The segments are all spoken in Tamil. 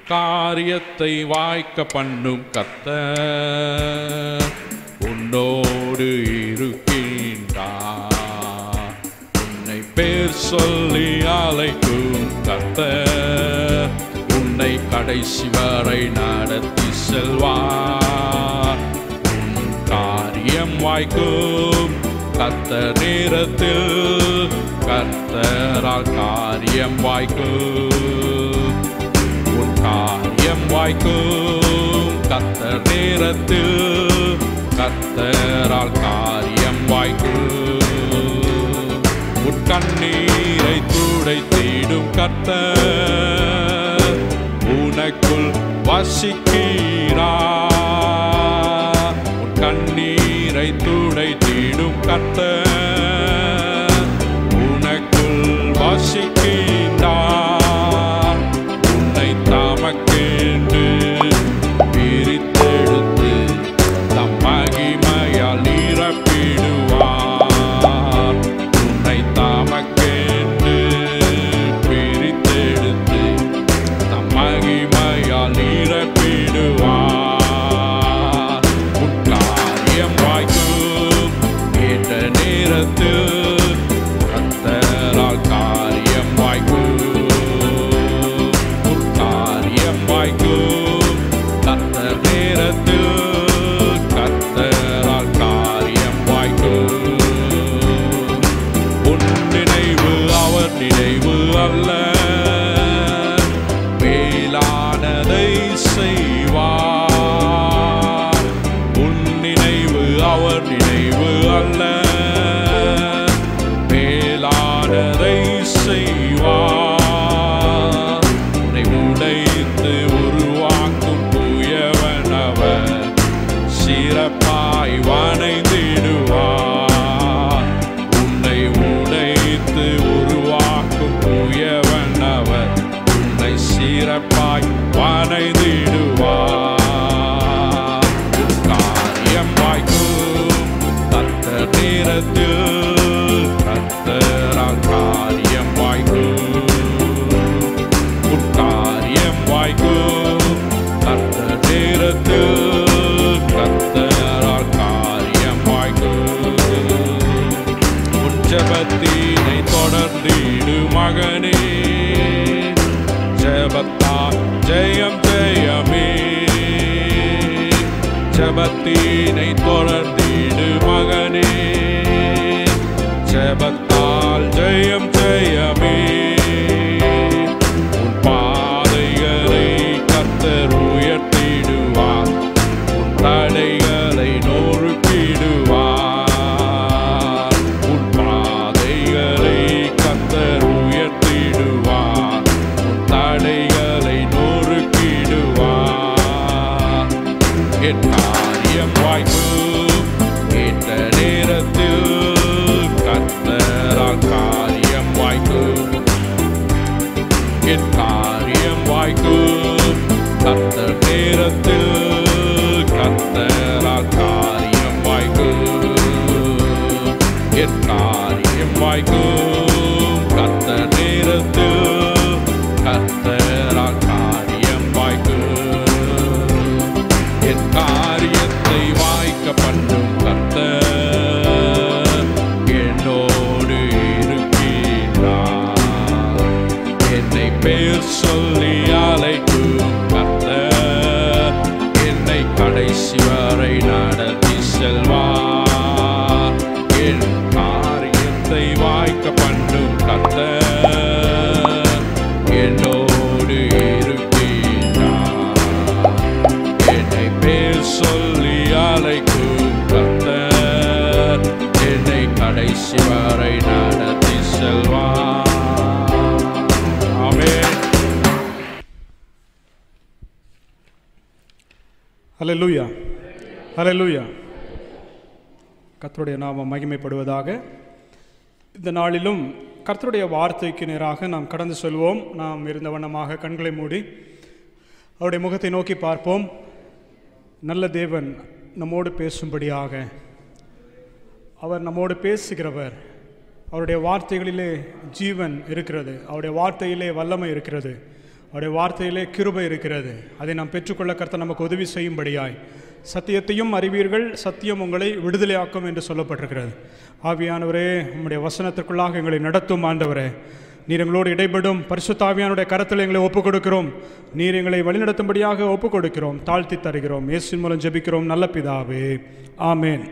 காரியத்தை வாய்க்க பண்ணும் கர்த்தர் உன்னோடு இருக்கின்றார். உன்னை பேர் சொல்லி அழைக்கும் கர்த்தர் உன்னை கடைசி வரை நடத்தி செல்வார். உன் காரியம் வாய்க்கும் கர்த்தர் நேரத்தில், கர்த்தரால் காரியம் வாய்க்கும். உன் காரியம் வாய்க்கும் கர்த்தர் நேரத்தில், கர்த்தரால் காரியம் வாய்க்கும். உன் கண்ணீரை துடைத்திடும் கர்த்தர் உனக்குள் வசிக்கிறார். உன் கண்ணீரை துடைத்திடும் கர்த்தர் உனக்குள் வசிக்கின்றார். உன்னை தமக்கென்று பிரித்தெடுத்து தம் மகிமையால் நிரப்பிடுவார். உன்னை தமக்கென்று பிரித்தெடுத்து தம் மகிமையால் நிரப்பிடுவார். உன் காரியம் வாய்க்கும் ஏற்ற நேரத்தில், கர்த்தரால் காரியம் வாய்க்கும். உன் காரியம் வாய்க்கும் கர்த்தர் நேரத்தில், கர்த்தரால் காரியம் வாய்க்கும். உன் நினைவு அவர் நினைவு அல்ல, மேலானதை செய்வார். உன் நினைவு அவர் நினைவு அல்ல, மேலானதை செய்வார். உன்னை உடைத்து உருவாக்கும் தூயவன் அவர், சிறப்பாய் வணைந்திடுவார். உன்னை உடைத்து உருவாக்கும் தூயவன் அவர், உன்னை சிறப்பாய் வணைந்திடுவார். உன் காரியம் வாய்க்கும் கர்த்தர் நேரத்தில், கர்த்தரால் காரியம் வாய்க்கும். உன் காரியம் வாய்க்கும் கர்த்தர் நேரத்தில், கர்த்தரால் காரியம் வாய்க்கும். உன் ஜெபத்தினை தொடர்ந்திடு மகனே, ஜெபத்தால் ஜெயம் ஜெயமே. ஜெபத்தினை தொடர்ந்திடு மகனே, ஜெபத்தால் ஜெயம் ஜெயமே. உன் பாதைகளை கர்த்தர் உயர்த்திடுவார், உன் தடைகளை நொறுக்கிடுவார். உன் பாதைகளை கர்த்தர் உயர்த்திடுவார், உன் தடைகளை நொறுக்கிடுவார். என் காரியம் வாய்க்கும் ஏற்ற நேரத்தில், கர்த்தரால் காரியம் வாய்க்கும். என் காரியம் வாய்க்கும் கர்த்தர் நேரத்தில், கர்த்தரால் காரியம் வாய்க்கும். என் காரியம் வாய்க்கும் கர்த்தர் நேரத்தில், கர்த்தரால் காரியம் வாய்க்கும். என் காரியத்தை வாய்க்க பண்ணும் கர்த்தர் என்னோடு இருக்கின்றார். என்னை பேர் சொல்லி அழைக்கும் கர்த்தர் என்னை கடைசி வரை நடத்தி செல்வார். என் காரியத்தை வாய்க்க பண்ணும் கர்த்தர் என்னோடு இருக்கின்றார். என்னை பேர் சொல்லி அழைக்கும் கர்த்தர் என்னை கடைசி வரை நடத்தி செல்வார். ஆமென். ஹல்லேலூயா, ஹல்லேலூயா. கர்த்தருடைய நாமம் மகிமைப்படுவதாக. இந்த நாளிலும் கர்த்தருடைய வார்த்தைக்கு நேராக நாம் கடந்து செல்வோம். நாம் இருந்த வண்ணமாக கண்களை மூடி அவருடைய முகத்தை நோக்கி பார்ப்போம். நல்ல தேவன் நம்மோடு பேசும்படியாக அவர் நம்மோடு பேசுகிறவர். அவருடைய வார்த்தைகளிலே ஜீவன் இருக்கிறது, அவருடைய வார்த்தையிலே வல்லமை இருக்கிறது, அவருடைய வார்த்தையிலே கிருபை இருக்கிறது. அதை நாம் பெற்றுக்கொள்ள கர்த்தர் நமக்கு உதவி செய்யும்படியாய், சத்தியத்தையும் அறிவீர்கள், சத்தியம் உங்களை விடுதலையாக்கும் என்று சொல்லப்பட்டிருக்கிறது. ஆவியானவரே, உம்முடைய வசனத்திற்குள்ளாக எங்களை நடத்தும் ஆண்டவரே. நீர் எங்களோடு இடைப்படும் பரிசுத்த ஆவியானுடைய கரத்தில் எங்களை ஒப்புக் கொடுக்கிறோம். நீர் எங்களை வழிநடத்தும்படியாக ஒப்புக் கொடுக்கிறோம், தாழ்த்தி தருகிறோம். இயேசுவின் மூலம் ஜெபிக்கிறோம் நல்ல பிதாவே, ஆமென்.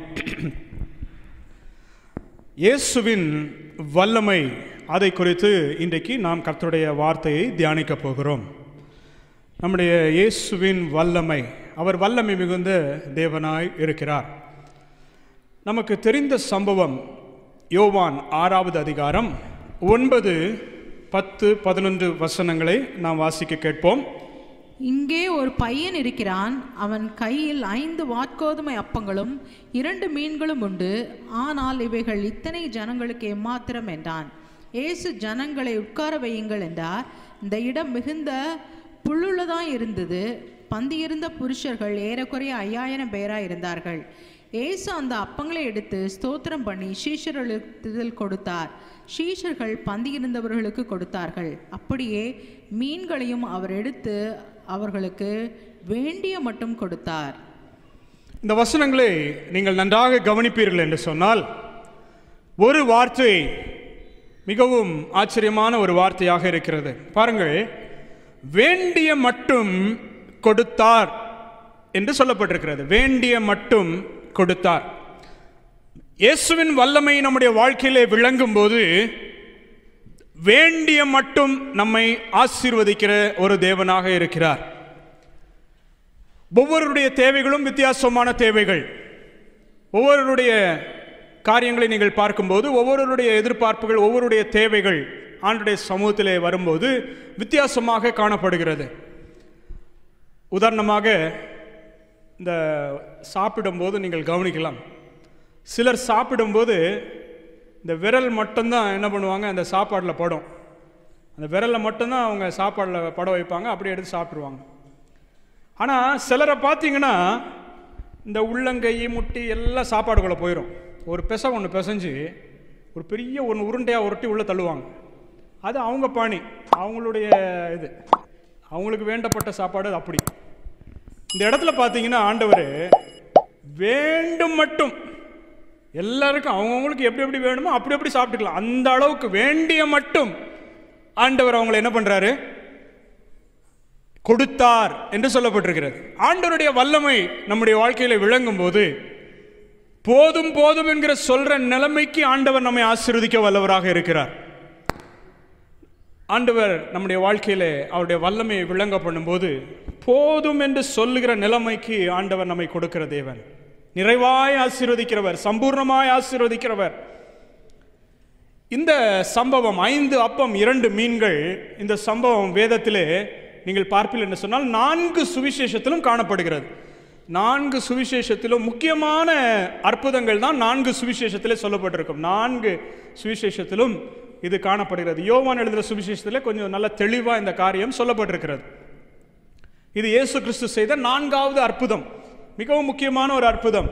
இயேசுவின் வல்லமை, அதை குறித்து இன்றைக்கு நாம் கர்த்தருடைய வார்த்தையை தியானிக்க போகிறோம். நம்முடைய இயேசுவின் வல்லமை, அவர் வல்லமை மிகுந்த தேவனாய் இருக்கிறார். நமக்கு தெரிந்த சம்பவம் யோவான் 6வது அதிகாரம் 9, 10, 11 வசனங்களை நாம் வாசிக்க கேட்போம். இங்கே ஒரு பையன் இருக்கிறான். அவன் கையில் 5 வாற்கோதுமை அப்பங்களும் 2 மீன்களும் உண்டு. ஆனால் இவைகள் இத்தனை ஜனங்களுக்கு எம்மாத்திரம் என்றான். இயேசு ஜனங்களை உட்கார வையுங்கள் என்றார். இந்த இடம் மிகுந்த புல்லுள்ளதாய் இருந்தது. பந்தியிருந்த புருஷர்கள் ஏறக்குறைய 5000 பேராய் இருந்தார்கள். இயேசு அந்த அப்பங்களை எடுத்து ஸ்தோத்திரம் பண்ணி சீஷர்களுக்கு கொடுத்தார். சீஷர்கள் பந்தியிருந்தவர்களுக்கு கொடுத்தார்கள். அப்படியே மீன்களையும் அவர் எடுத்து அவர்களுக்கு வேண்டிய மட்டும் கொடுத்தார். இந்த வசனங்களை நீங்கள் நன்றாக கவனிப்பீர்கள் என்று சொன்னால், ஒரு வார்த்தை மிகவும் ஆச்சரியமான ஒரு வார்த்தையாக இருக்கிறது. பாருங்கள், வேண்டிய மட்டும் கொடுத்தார் என்று சொல்லப்பட்டிருக்கிறது. வேண்டிய மட்டும் கொடுத்தார். இயேசுவின் வல்லமை நம்முடைய வாழ்க்கையிலே விளங்கும் போது வேண்டிய மட்டும் நம்மை ஆசீர்வதிக்கிற ஒரு தேவனாக இருக்கிறார். ஒவ்வொருடைய தேவைகளும் வித்தியாசமான தேவைகள். ஒவ்வொருடைய காரியங்களை நீங்கள் பார்க்கும்போது ஒவ்வொருடைய எதிர்பார்ப்புகள், ஒவ்வொருடைய தேவைகள் ஆண்டுடைய சமூகத்திலே வரும்போது வித்தியாசமாக காணப்படுகிறது. உதாரணமாக, இந்த சாப்பிடும்போது நீங்கள் கவனிக்கலாம், சிலர் சாப்பிடும்போது இந்த விரல் மட்டும்தான் என்ன பண்ணுவாங்க, அந்த சாப்பாடில் படும். அந்த விரலை மட்டும்தான் அவங்க சாப்பாடில் பட வைப்பாங்க, அப்படியே எடுத்து சாப்பிட்ருவாங்க. ஆனால் சிலரை பார்த்தீங்கன்னா இந்த உள்ளங்கை முட்டி எல்லாம் சாப்பாடுக்குள்ளே போயிடும். ஒரு ஒன்று பிசைஞ்சு ஒரு பெரிய ஒன்று உருண்டையாக உருட்டி உள்ளே தள்ளுவாங்க. அது அவங்க பாணி, அவங்களுடைய இது, அவங்களுக்கு வேண்டப்பட்ட சாப்பாடு. அது அப்படி இந்த இடத்துல பார்த்தீங்கன்னா ஆண்டவர் வேண்டும் மட்டும் எல்லாருக்கும் அவங்கவுங்களுக்கு எப்படி எப்படி வேணுமோ அப்படி எப்படி சாப்பிட்டுக்கலாம். அந்த அளவுக்கு வேண்டிய மட்டும் ஆண்டவர் அவங்களை என்ன பண்றாரு, கொடுத்தார் என்று சொல்லப்பட்டிருக்கிறது. ஆண்டவருடைய வல்லமை நம்முடைய வாழ்க்கையில விளங்கும் போது போதும் போதும் என்கிற சொல்ற நிலைமைக்கு ஆண்டவர் நம்மை ஆசீர்வதிக்க வல்லவராக இருக்கிறார். ஆண்டவர் நம்முடைய வாழ்க்கையில அவருடைய வல்லமையை விளங்க பண்ணும்போது போதும் என்று சொல்லுகிற நிலைமைக்கு ஆண்டவர் நம்மை கொடுக்கிற தேவன், நிறைவாய் ஆசீர்வதிக்கிறவர், சம்பூர்ணமாய் ஆசீர்வதிக்கிறவர். இந்த சம்பவம் 5 அப்பம் 2 மீன்கள், இந்த சம்பவம் வேதத்திலே நீங்கள் பார்ப்பீர்கள் என்று சொன்னால் 4 சுவிசேஷத்திலும் காணப்படுகிறது. 4 சுவிசேஷத்திலும் முக்கியமான அற்புதங்கள் தான் 4 சுவிசேஷத்திலே சொல்லப்பட்டிருக்கும். 4 சுவிசேஷத்திலும் இது காணப்படுகிறது. யோவான் எழுதுகிற சுவிசேஷத்திலே கொஞ்சம் நல்ல தெளிவாக இந்த காரியம் சொல்லப்பட்டிருக்கிறது. இது இயேசு கிறிஸ்து செய்த 4வது அற்புதம், மிகவும் முக்கியமான ஒரு அற்புதம்.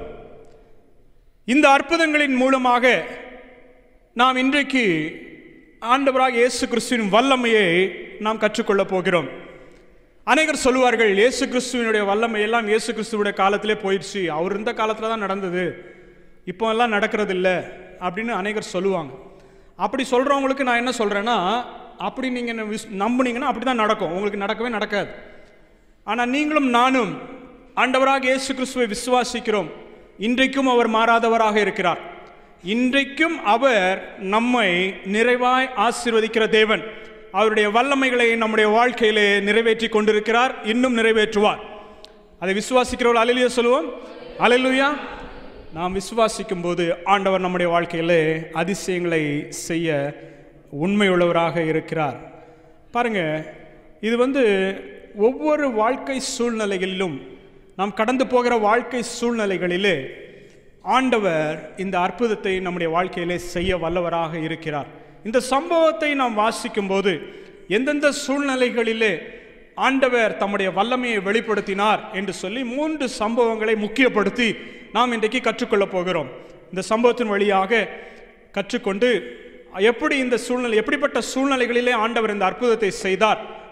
இந்த அற்புதங்களின் மூலமாக நாம் இன்றைக்கு ஆண்டவராக இயேசு கிறிஸ்துவின் வல்லமையை நாம் கற்றுக்கொள்ளப் போகிறோம். அநேகர் சொல்லுவார்கள், இயேசு கிறிஸ்துவனுடைய வல்லமை எல்லாம் இயேசு கிறிஸ்துவோட காலத்திலே போயிடுச்சு, அவர் இருந்த காலத்தில் தான் நடந்தது, இப்போ எல்லாம் நடக்கிறது இல்லை அப்படின்னு அநேகர் சொல்லுவாங்க. அப்படி சொல்கிறவங்களுக்கு நான் என்ன சொல்கிறேன்னா, அப்படி நீங்கள் நம்புனீங்கன்னா அப்படி தான் நடக்கும், உங்களுக்கு நடக்கவே நடக்காது. ஆனால் நீங்களும் நானும் ஆண்டவராக இயேசு கிறிஸ்துவை விசுவாசிக்கிறோம். இன்றைக்கும் அவர் மாறாதவராக இருக்கிறார். இன்றைக்கும் அவர் நம்மை நிறைவாய் ஆசீர்வதிக்கிற தேவன். அவருடைய வல்லமைகளை நம்முடைய வாழ்க்கையிலே நிறைவேற்றி கொண்டிருக்கிறார், இன்னும் நிறைவேற்றுவார். அதை விசுவாசிக்கிறவர்கள் அல்லேலூயா சொல்லுவோம். அல்லேலூயா. நாம் விசுவாசிக்கும் போது ஆண்டவர் நம்முடைய வாழ்க்கையிலே அதிசயங்களை செய்ய உண்மையுள்ளவராக இருக்கிறார். பாருங்க, இது ஒவ்வொரு வாழ்க்கை சூழ்நிலைகளிலும், நாம் கடந்து போகிற வாழ்க்கை சூழ்நிலைகளிலே ஆண்டவர் இந்த அற்புதத்தை நம்முடைய வாழ்க்கையிலே செய்ய வல்லவராக இருக்கிறார். இந்த சம்பவத்தை நாம் வாசிக்கும் போது எந்தெந்த சூழ்நிலைகளிலே ஆண்டவர் தம்முடைய வல்லமையை வெளிப்படுத்தினார் என்று சொல்லி 3 சம்பவங்களை முக்கியப்படுத்தி நாம் இன்றைக்கு கற்றுக்கொள்ளப் போகிறோம். இந்த சம்பவத்தின் வழியாக கற்றுக்கொண்டு எப்படி இந்த சூழ்நிலை, எப்படிப்பட்ட சூழ்நிலைகளிலே ஆண்டவர் இந்த அற்புதத்தை செய்தார்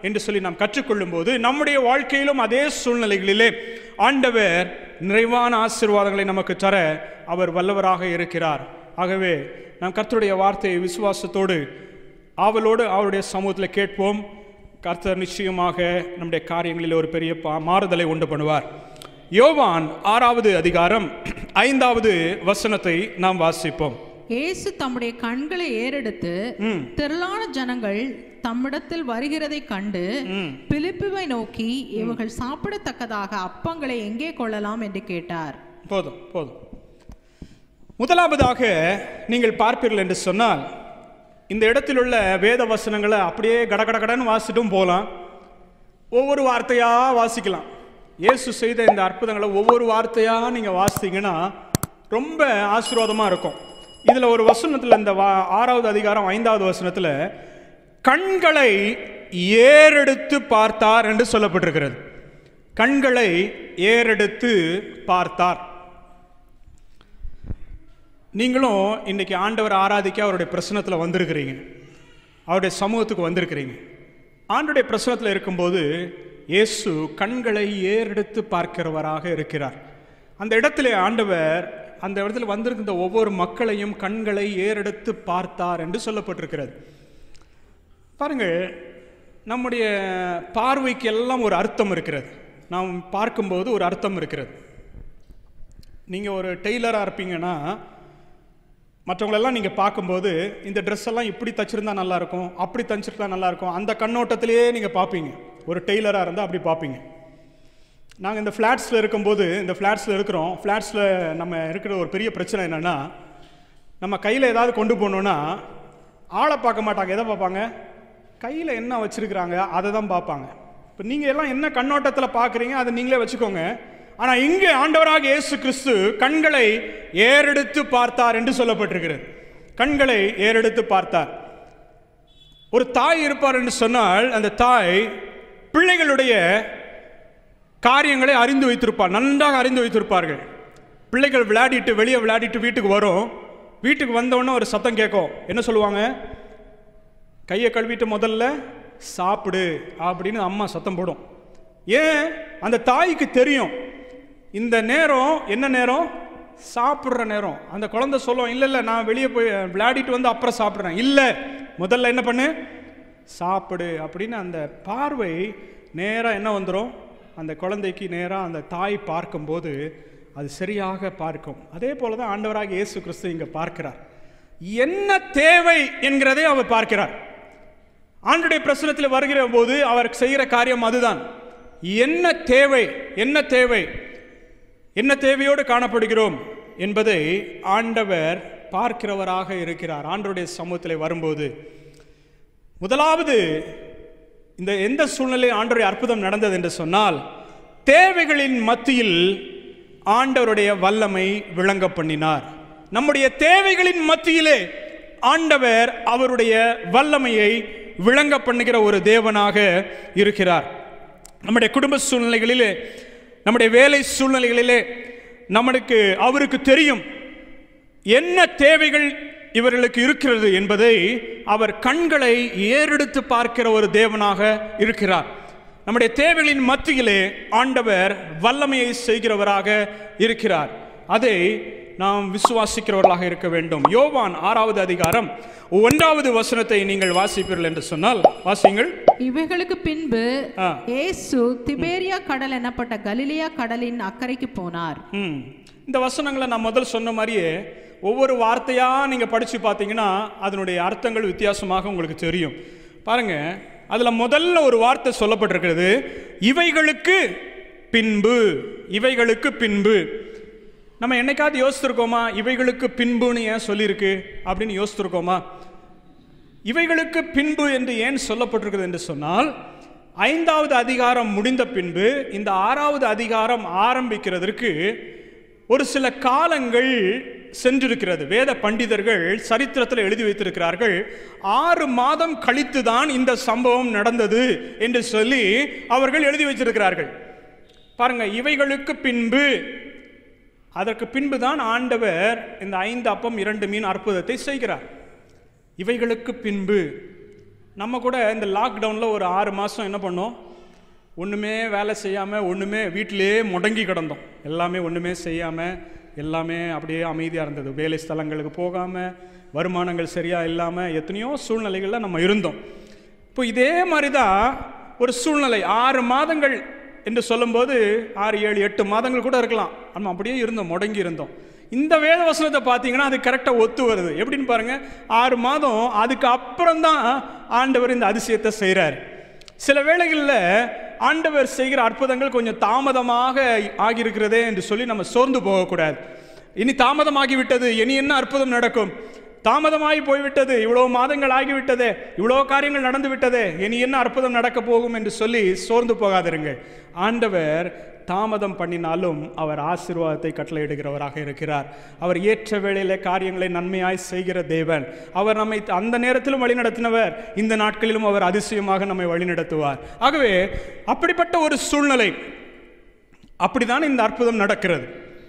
என்று சொல்லி நாம் கற்றுக்கொள்ளும் போது நம்முடைய வாழ்க்கையிலும் அதே சூழ்நிலைகளிலே ஆண்டவர் நிறைவான ஆசீர்வாதங்களை நமக்கு தர அவர் வல்லவராக இருக்கிறார். ஆகவே நாம் கர்த்தருடைய வார்த்தையை விசுவாசத்தோடு ஆவலோடு அவருடைய சமூகத்தில் கேட்போம். கர்த்தர் நிச்சயமாக நம்முடைய காரியங்களில் ஒரு பெரிய மாறுதலை உண்டு பண்ணுவார். யோவான் 6வது அதிகாரம் 5வது வசனத்தை நாம் வாசிப்போம். இயேசு தம்முடைய கண்களை ஏறெடுத்து திரளான ஜனங்கள் தம்மிடத்தில் வருகிறதை கண்டு பிலிப்புவை நோக்கி, இவர்கள் சாப்பிடத்தக்கதாக அப்பங்களை எங்கே கொள்ளலாம் என்று கேட்டார். போதும் போதும். முதலாவதாக நீங்கள் பார்ப்பீர்கள் என்று சொன்னால், இந்த இடத்தில் உள்ள வேத வசனங்களை அப்படியே கடகடன்னு வாசிட்டும் போகலாம், ஒவ்வொரு வார்த்தையாக வாசிக்கலாம். இயேசு செய்த இந்த அற்புதங்களை ஒவ்வொரு வார்த்தையாக நீங்கள் வாசித்தீங்கன்னா ரொம்ப ஆசீர்வாதமாக இருக்கும். இதில் ஒரு வசனத்தில், இந்த 6வது அதிகாரம் 5வது வசனத்தில் கண்களை ஏறெடுத்து பார்த்தார் என்று சொல்லப்பட்டிருக்கிறது. கண்களை ஏறெடுத்து பார்த்தார். நீங்களும் இன்னைக்கு ஆண்டவர் ஆராதிக்க அவருடைய பிரசனத்தில் வந்திருக்கிறீங்க, அவருடைய சமூகத்துக்கு வந்திருக்கிறீங்க. ஆண்டவருடைய பிரசனத்தில் இருக்கும்போது இயேசு கண்களை ஏறெடுத்து பார்க்கிறவராக இருக்கிறார். அந்த இடத்துல ஆண்டவர் அந்த இடத்துல வந்திருக்கிற ஒவ்வொரு மக்களையும் கண்களை ஏறெடுத்து பார்த்தார் என்று சொல்லப்பட்டிருக்கிறது. பாருங்கள், நம்முடைய பார்வைக்கு எல்லாம் ஒரு அர்த்தம் இருக்கிறது. நாம் பார்க்கும்போது ஒரு அர்த்தம் இருக்கிறது. நீங்கள் ஒரு டெய்லராக இருப்பீங்கன்னா மற்றவங்களெல்லாம் நீங்கள் பார்க்கும்போது இந்த ட்ரெஸ் எல்லாம் இப்படி தச்சிருந்தா நல்லாயிருக்கும், அப்படி தச்சிருந்தா நல்லாயிருக்கும், அந்த கண்ணோட்டத்திலேயே நீங்கள் பார்ப்பீங்க. ஒரு டெய்லராக இருந்தால் அப்படி பார்ப்பீங்க. நாங்கள் இந்த ஃப்ளாட்ஸில் இருக்கும்போது, இந்த ஃப்ளாட்ஸில் இருக்கிறோம். ஃப்ளாட்ஸில் நம்ம இருக்கிற ஒரு பெரிய பிரச்சனை என்னென்னா, நம்ம கையில் ஏதாவது கொண்டு போகணுன்னா ஆளை பார்க்க மாட்டாங்க. எதை பார்ப்பாங்க? கையில் என்ன வச்சுருக்கிறாங்க அதை தான் பார்ப்பாங்க. இப்போ நீங்கள் எல்லாம் என்ன கண்ணோட்டத்தில் பார்க்குறீங்க அதை நீங்களே வச்சுக்கோங்க. ஆனால் இங்கே ஆண்டவராக இயேசு கிறிஸ்து கண்களை ஏறெடுத்து பார்த்தார் என்று சொல்லப்பட்டிருக்கிறது. கண்களை ஏறெடுத்து பார்த்தார். ஒரு தாய் இருப்பார் என்று சொன்னால், அந்த தாய் பிள்ளைகளுடைய காரியங்களை அறிந்து வைத்திருப்பார், நன்றாக அறிந்து வைத்திருப்பார்கள். பிள்ளைகள் விளையாடிட்டு வெளியே விளையாடிட்டு வீட்டுக்கு வரும். வீட்டுக்கு வந்தோடனே ஒரு சத்தம் கேட்கும். என்ன சொல்லுவாங்க? கையை கழுவிட்டு முதல்ல சாப்பிடு அப்படின்னு அம்மா சத்தம் போடும். ஏன்? அந்த தாய்க்கு தெரியும் இந்த நேரம் என்ன நேரம்? சாப்பிட்ற நேரம். அந்த குழந்தை சொல்லும், இல்லை இல்லை நான் வெளியே போய் விளையாடிட்டு வந்து அப்புறம் சாப்பிட்றேன். இல்லை, முதல்ல என்ன பண்ணு? சாப்பிடு அப்படின்னு அந்த பார்வை நேராக என்ன வந்துடும்? அந்த குழந்தைக்கு நேராக அந்த தாய் பார்க்கும்போது அது சரியாக பார்க்கும். அதே போல தான் ஆண்டவராக இயேசு கிறிஸ்து இங்கே பார்க்கிறார். என்ன தேவை என்கிறதை அவர் பார்க்கிறார். ஆண்டவருடைய பிரசனத்தில் வருகிற போது அவர் செய்கிற காரியம் அதுதான். என்ன தேவை, என்ன தேவை, என்ன தேவையோடு காணப்படுகிறோம் என்பதை ஆண்டவர் பார்க்கிறவராக இருக்கிறார். ஆண்டவருடைய சமூகத்தில் வரும்போது முதலாவது இந்த எந்த சூழ்நிலையில் ஆண்டவருடைய அற்புதம் நடந்தது என்று சொன்னால், தேவைகளின் மத்தியில் ஆண்டவருடைய வல்லமை விளங்க பண்ணினார். நம்முடைய தேவைகளின் மத்தியிலே ஆண்டவர் அவருடைய வல்லமையை விளங்க பண்ணுகிற ஒரு தேவனாக இருக்கிறார். நம்முடைய குடும்ப சூழ்நிலைகளிலே, நம்முடைய வேலை சூழ்நிலைகளிலே நமக்கு அவருக்கு தெரியும் என்ன தேவைகள் இவர்களுக்கு இருக்கிறது என்பதை அவர் கண்களை ஏறெடுத்து பார்க்கிற ஒரு தேவனாக இருக்கிறார். நம்முடைய தேவைகளின் மத்தியிலே ஆண்டவர் வல்லமையை செய்கிறவராக இருக்கிறார். அதை நாம் விசுவாசிக்கிறவர்களாக இருக்க வேண்டும். யோவான் 6வது அதிகாரம் 1வது வசனத்தை நீங்கள் வாசிப்பீர்கள் என்று சொன்னால் வாசியுங்கள். இவைகளுக்கு பின்பு இயேசு திபேரியா கடல் எனப்பட்ட கலிலேயா கடலின் அக்கறைக்கு போனார். இந்த வசனங்களை நான் முதல் சொன்ன மாதிரியே ஒவ்வொரு வார்த்தையா நீங்க படிச்சு பார்த்தீங்கன்னா அதனுடைய அர்த்தங்கள் வித்தியாசமாக உங்களுக்கு தெரியும். பாருங்க, அதுல முதல்ல ஒரு வார்த்தை சொல்லப்பட்டிருக்கிறது, இவைகளுக்கு பின்பு. இவைகளுக்கு பின்பு. நம்ம என்னைக்காவது யோசித்திருக்கோமா இவைகளுக்கு பின்புன்னு ஏன் சொல்லியிருக்கு அப்படின்னு யோசித்திருக்கோமா? இவைகளுக்கு பின்பு என்று ஏன் சொல்லப்பட்டிருக்கிறது என்று சொன்னால், 5வது அதிகாரம் முடிந்த பின்பு இந்த 6வது அதிகாரம் ஆரம்பிக்கிறதற்கு ஒரு சில காலங்கள் சென்றிருக்கிறது. வேத பண்டிதர்கள் சரித்திரத்தில் எழுதி வைத்திருக்கிறார்கள், 6 மாதம் கழித்து தான் இந்த சம்பவம் நடந்தது என்று சொல்லி அவர்கள் எழுதி வைத்திருக்கிறார்கள். பாருங்க, இவைகளுக்கு பின்பு, அதற்கு பின்புதான் ஆண்டவர் இந்த 5 அப்பம் 2 மீன் அற்புதத்தை செய்கிறார். இவைகளுக்கு பின்பு நம்ம கூட இந்த லாக்டவுனில் ஒரு 6 மாதம் என்ன பண்ணோம்? ஒன்றுமே வேலை செய்யாமல், ஒன்றுமே வீட்டிலேயே முடங்கி கிடந்தோம். எல்லாமே ஒன்றுமே செய்யாமல், எல்லாமே அப்படியே அமைதியாக இருந்தது. வேலை ஸ்தலங்களுக்கு போகாமல், வருமானங்கள் சரியாக இல்லாமல், எத்தனையோ சூழ்நிலைகளில் நம்ம இருந்தோம். இப்போ இதே மாதிரி தான் ஒரு சூழ்நிலை. 6 மாதங்கள் என்று சொல்லும்போது 6, 7, 8 மாதங்கள் கூட இருக்கலாம். நம்ம அப்படியே இருந்தோம், முடங்கி இருந்தோம். இந்த வேத வசனத்தை பார்த்தீங்கன்னா அது கரெக்டாக ஒத்து வருது. எப்படின்னு பாருங்கள், 6 மாதம் அதுக்கு அப்புறம் தான் ஆண்டவர் இந்த அதிசயத்தை செய்கிறார். சில வேளைகளில் ஆண்டவர் செய்கிற அற்புதங்கள் கொஞ்சம் தாமதமாக ஆகியிருக்கிறதே என்று சொல்லி நம்ம சோர்ந்து போகக்கூடாது. இனி தாமதமாகிவிட்டது, இனி என்ன அற்புதம் நடக்கும்? தாமதமாகி போய்விட்டது, இவ்வளோ மாதங்கள் ஆகிவிட்டதே, இவ்வளோ காரியங்கள் நடந்து விட்டதே, இனி என்ன அற்புதம் நடக்க போகும் என்று சொல்லி சோர்ந்து போகாதிருங்கள். ஆண்டவர் தாமதம் பண்ணினாலும் அவர் ஆசீர்வாதத்தை கட்டளையிடுகிறவராக இருக்கிறார். அவர் ஏற்ற வேளையில காரியங்களை நன்மையாய் செய்கிற தேவன். அவர் நம்மை அந்த நேரத்திலும் வழிநடத்தினவர், இந்த நாட்களிலும் அவர் அதிசயமாக நம்மை வழிநடத்துவார். ஆகவே அப்படிப்பட்ட ஒரு சூழ்நிலை, அப்படிதான் இந்த அற்புதம் நடக்கிறது.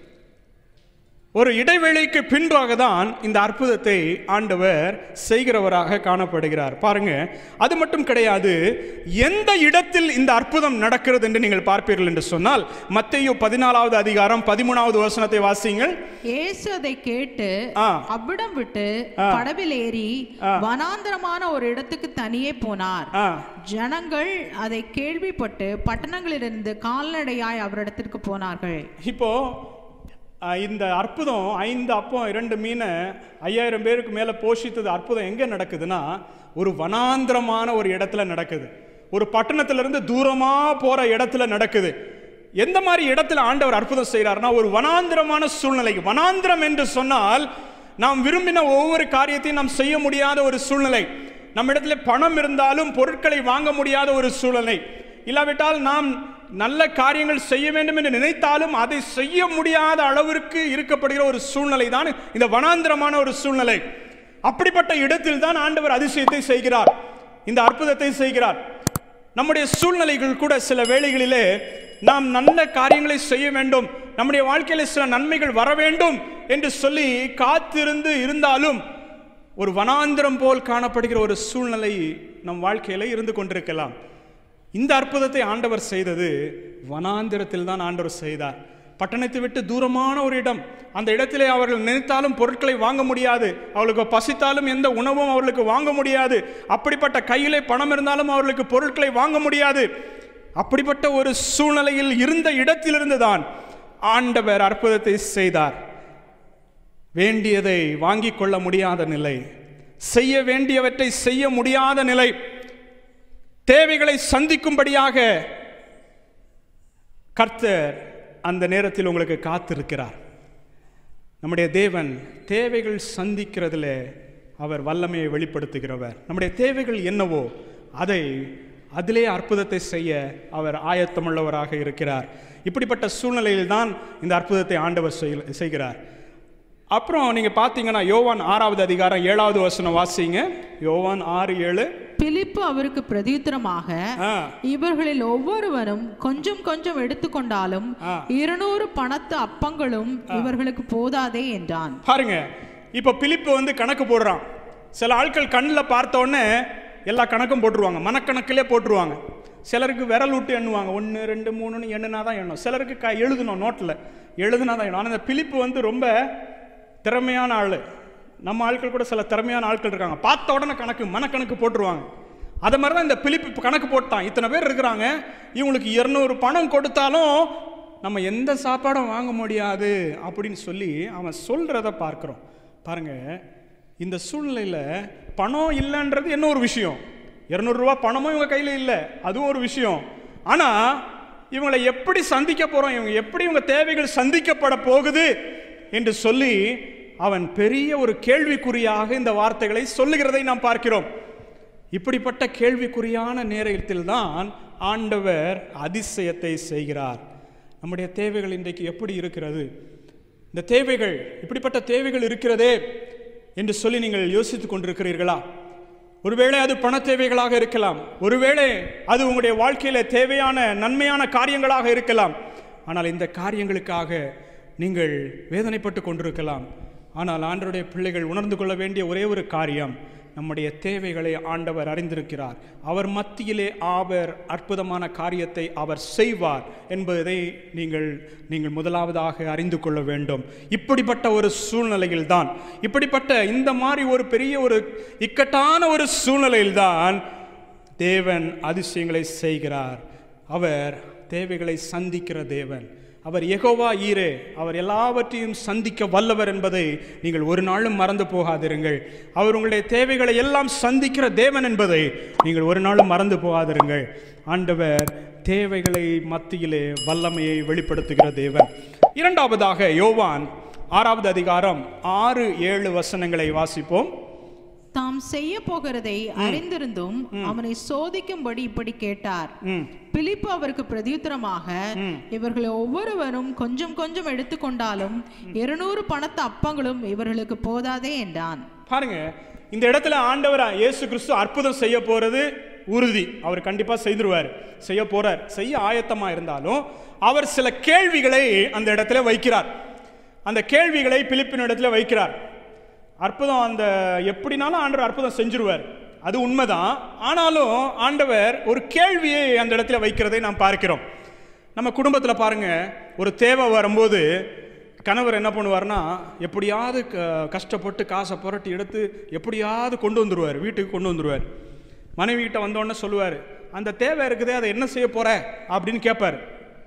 ஒரு இடைவேளைக்கு பின்பாக தான் இந்த அற்புதத்தை ஆண்டவர் செய்கிறவராக காணப்படுகிறார். பாருங்க, அது மட்டும் கிடையாது, எந்த இடத்தில் இந்த அற்புதம் நடக்கிறது என்று நீங்கள் பார்ப்பீர்கள் என்று சொன்னால், மத்தேயு 14வது அதிகாரம் 13வது வசனத்தை வாசியுங்கள். இயேசு அதை கேட்டு அவ்விடம் விட்டு படவில் ஏறி வனாந்தரமான ஒரு இடத்துக்கு தனியே போனார். ஜனங்கள் அதை கேள்விப்பட்டு பட்டணங்களிலிருந்து கால்நடையாய் அவரிடத்திற்கு போனார்கள். இப்போ இந்த அற்புதம் 5 அப்பம் 2 மீன் 5000 பேருக்கு மேலே போஷித்தது அற்புதம் எங்கே நடக்குதுன்னா, ஒரு வனாந்திரமான ஒரு இடத்துல நடக்குது. ஒரு பட்டணத்திலிருந்து தூரமாக போகிற இடத்துல நடக்குது. எந்த மாதிரி இடத்துல ஆண்டவர் அற்புதம் செய்கிறார்னா, ஒரு வனாந்திரமான சூழ்நிலை. வனாந்திரம் என்று சொன்னால் நாம் விரும்பின ஒவ்வொரு காரியத்தையும் நாம் செய்ய முடியாத ஒரு சூழ்நிலை. நம்ம இடத்துல பணம் இருந்தாலும் பொருட்களை வாங்க முடியாத ஒரு சூழ்நிலை. இல்லாவிட்டால் நாம் நல்ல காரியங்கள் செய்ய வேண்டும் என்று நினைத்தாலும் அதை செய்ய முடியாத அளவிற்கு இருக்கப்படுகிற ஒரு சூழ்நிலை தான் இந்த வனாந்திரமான ஒரு சூழ்நிலை. அப்படிப்பட்ட இடத்தில் தான் ஆண்டவர் அதிசயத்தை செய்கிறார், இந்த அற்புதத்தை செய்கிறார். நம்முடைய சூழ்நிலைகள் கூட சில வேளைகளிலே நாம் நல்ல காரியங்களை செய்ய வேண்டும், நம்முடைய வாழ்க்கையில் சில நன்மைகள் வர வேண்டும் என்று சொல்லி காத்திருந்து இருந்தாலும் ஒரு வனாந்திரம் போல் காணப்படுகிற ஒரு சூழ்நிலை நம் வாழ்க்கையில இருந்து கொண்டிருக்கலாம். இந்த அற்புதத்தை ஆண்டவர் செய்தது வனாந்திரத்தில் தான் ஆண்டவர் செய்தார். பட்டணத்தை விட்டு தூரமான ஒரு இடம், அந்த இடத்திலே அவர்கள் நினைத்தாலும் பொருட்களை வாங்க முடியாது, அவர்களுக்கு பசித்தாலும் எந்த உணவும் அவர்களுக்கு வாங்க முடியாது, அப்படிப்பட்ட கையிலே பணம் இருந்தாலும் அவர்களுக்கு பொருட்களை வாங்க முடியாது. அப்படிப்பட்ட ஒரு சூழ்நிலையில் இருந்த இடத்திலிருந்து தான் ஆண்டவர் அற்புதத்தை செய்தார். வேண்டியதை வாங்கிக் கொள்ள முடியாத நிலை, செய்ய வேண்டியவற்றை செய்ய முடியாத நிலை, தேவைகளை சந்திக்கும்படியாக கர்த்தர் அந்த நேரத்தில் உங்களுக்கு காத்திருக்கிறார். நம்முடைய தேவன் தேவைகள் சந்திக்கிறதுல அவர் வல்லமையை வெளிப்படுத்துகிறவர். நம்முடைய தேவைகள் என்னவோ அதிலே அற்புதத்தை செய்ய அவர் ஆயத்தமுள்ளவராக இருக்கிறார். இப்படிப்பட்ட சூழ்நிலையில் தான் இந்த அற்புதத்தை ஆண்டவர் செய்கிறார். அப்புறம் நீங்க பார்த்தீங்கன்னா யோவான் 6வது அதிகாரம் 7வது வசனம் வாசிங்க. யோவான் 6:7. பிலிப்பு அவருக்கு பிரதியுத்தரமாக, இவர்களில் ஒவ்வொருவரும் கொஞ்சம் கொஞ்சம் எடுத்துக்கொண்டாலும் 200 பணத்து அப்பங்களும் இவர்களுக்கு போதாதே என்றான். பாருங்க, இப்ப பிலிப்பு கணக்கு போடுறான். சில ஆட்கள் கண்ணில் பார்த்த உடனே எல்லா கணக்கும் போட்டுருவாங்க, மனக்கணக்கிலே போட்டுருவாங்க. சிலருக்கு விரல் விட்டு எண்ணுவாங்க, 1 2 3 எண்ணுனா தான் எண்ணும். சிலருக்கு எழுதணும், நோட்டில் எழுதுனா தான் எண்ணும். ஆனால் இந்த பிலிப்பு ரொம்ப திறமையான ஆள். நம்ம ஆட்கள் கூட சில திறமையான ஆட்கள் இருக்காங்க, பார்த்த உடனே கணக்கு மனக்கணக்கு போட்டுருவாங்க. அதை மாதிரி தான் இந்த பிலிப்பு கணக்கு போட்டான். இத்தனை பேர் இருக்கிறாங்க, இவங்களுக்கு 200 பணம் கொடுத்தாலும் நம்ம எந்த சாப்பாடும் வாங்க முடியாது அப்படின்னு சொல்லி அவன் சொல்றத பார்க்கிறோம். பாருங்க, இந்த சூழ்நிலையில் பணம் இல்லைன்றது என்ன ஒரு விஷயம், 200 ரூபா பணமும் இவங்க கையில் இல்லை, அதுவும் ஒரு விஷயம். ஆனால் இவங்களை எப்படி சந்திக்க போகிறோம், இவங்க தேவைகள் சந்திக்கப்பட போகுது என்று சொல்லி அவன் பெரிய ஒரு கேள்விக்குறியாக இந்த வார்த்தைகளை சொல்லுகிறதை நாம் பார்க்கிறோம். இப்படிப்பட்ட கேள்விக்குறியான நேரத்தில் தான் ஆண்டவர் அதிசயத்தை செய்கிறார். நம்முடைய தேவைகள் இன்றைக்கு எப்படி இருக்கிறது? இந்த தேவைகள், இப்படிப்பட்ட தேவைகள் இருக்கிறதே என்று சொல்லி நீங்கள் யோசித்துக் கொண்டிருக்கிறீர்களா? ஒருவேளை அது பண தேவைகளாக இருக்கலாம், ஒருவேளை அது உங்களுடைய வாழ்க்கையில தேவையான நன்மையான காரியங்களாக இருக்கலாம். ஆனால் இந்த காரியங்களுக்காக நீங்கள் வேதனைப்பட்டு கொண்டிருக்கலாம். ஆனால் ஆண்டவருடைய பிள்ளைகள் உணர்ந்து கொள்ள வேண்டிய ஒரே ஒரு காரியம், நம்முடைய தேவைகளை ஆண்டவர் அறிந்திருக்கிறார். அவர் மத்தியிலே அவர் அற்புதமான காரியத்தை அவர் செய்வார் என்பதை நீங்கள் முதலாவதாக அறிந்து கொள்ள வேண்டும். இப்படிப்பட்ட ஒரு சூழ்நிலையில்தான், இப்படிப்பட்ட இந்த மாதிரி ஒரு பெரிய ஒரு இக்கட்டான ஒரு சூழ்நிலையில்தான் தேவன் அதிசயங்களை செய்கிறார். அவர் தேவைகளை சந்திக்கிற தேவன். அவர் யெகோவா ஈரே, அவர் எல்லாவற்றையும் சந்திக்க வல்லவர் என்பதை நீங்கள் ஒரு நாளும் மறந்து போகாதிருங்கள். அவர் உங்களுடைய தேவைகளை எல்லாம் சந்திக்கிற தேவன் என்பதை நீங்கள் ஒரு நாளும் மறந்து போகாதிருங்கள். ஆண்டவர் தேவைகளை மத்தியிலே வல்லமையை வெளிப்படுத்துகிற தேவன். இரண்டாவதாக யோவான் 6வது அதிகாரம் 6-7 வசனங்களை வாசிப்போம். தாம் செய்ய போகிறதை அறிந்திருந்தும் அவனை சோதிக்கும்படி இப்படி கேட்டார். பிலிப்பு அவருக்கு பிரதியுத்தரமாக, இவர்களை ஒவ்வொருவரும் கொஞ்சம் கொஞ்சம் எடுத்துக்கொண்டாலும் 200 பணத்து அப்பங்களும் இவர்களுக்கு போதாதே என்றான். பாருங்க, இந்த இடத்துல ஆண்டவர் இயேசு கிறிஸ்து அற்புதம் செய்ய போறது உறுதி. அவர் கண்டிப்பா செய்திருவார், செய்ய போறார். செய்ய ஆயத்தமா இருந்தாலும் அவர் சில கேள்விகளை அந்த இடத்துல வைக்கிறார். அந்த கேள்விகளை பிலிப்பின் இடத்துல வைக்கிறார். அற்புதம் அந்த எப்படினாலும் ஆண்டவர் அற்புதம் செஞ்சிருவார், அது உண்மைதான். ஆனாலும் ஆண்டவர் ஒரு கேள்வியை அந்த இடத்துல வைக்கிறதை நாம் பார்க்கிறோம். நம்ம குடும்பத்தில் பாருங்க, ஒரு தேவை வரும்போது கணவர் என்ன பண்ணுவார்னா, எப்படியாவது கஷ்டப்பட்டு காசை புரட்டி எடுத்து எப்படியாவது கொண்டு வந்துடுவார், வீட்டுக்கு கொண்டு வந்துடுவார். மனைவி கிட்ட வந்தோடனே சொல்லுவார், அந்த தேவை இருக்குதே, அதை என்ன செய்ய போற அப்படின்னு கேட்பார்.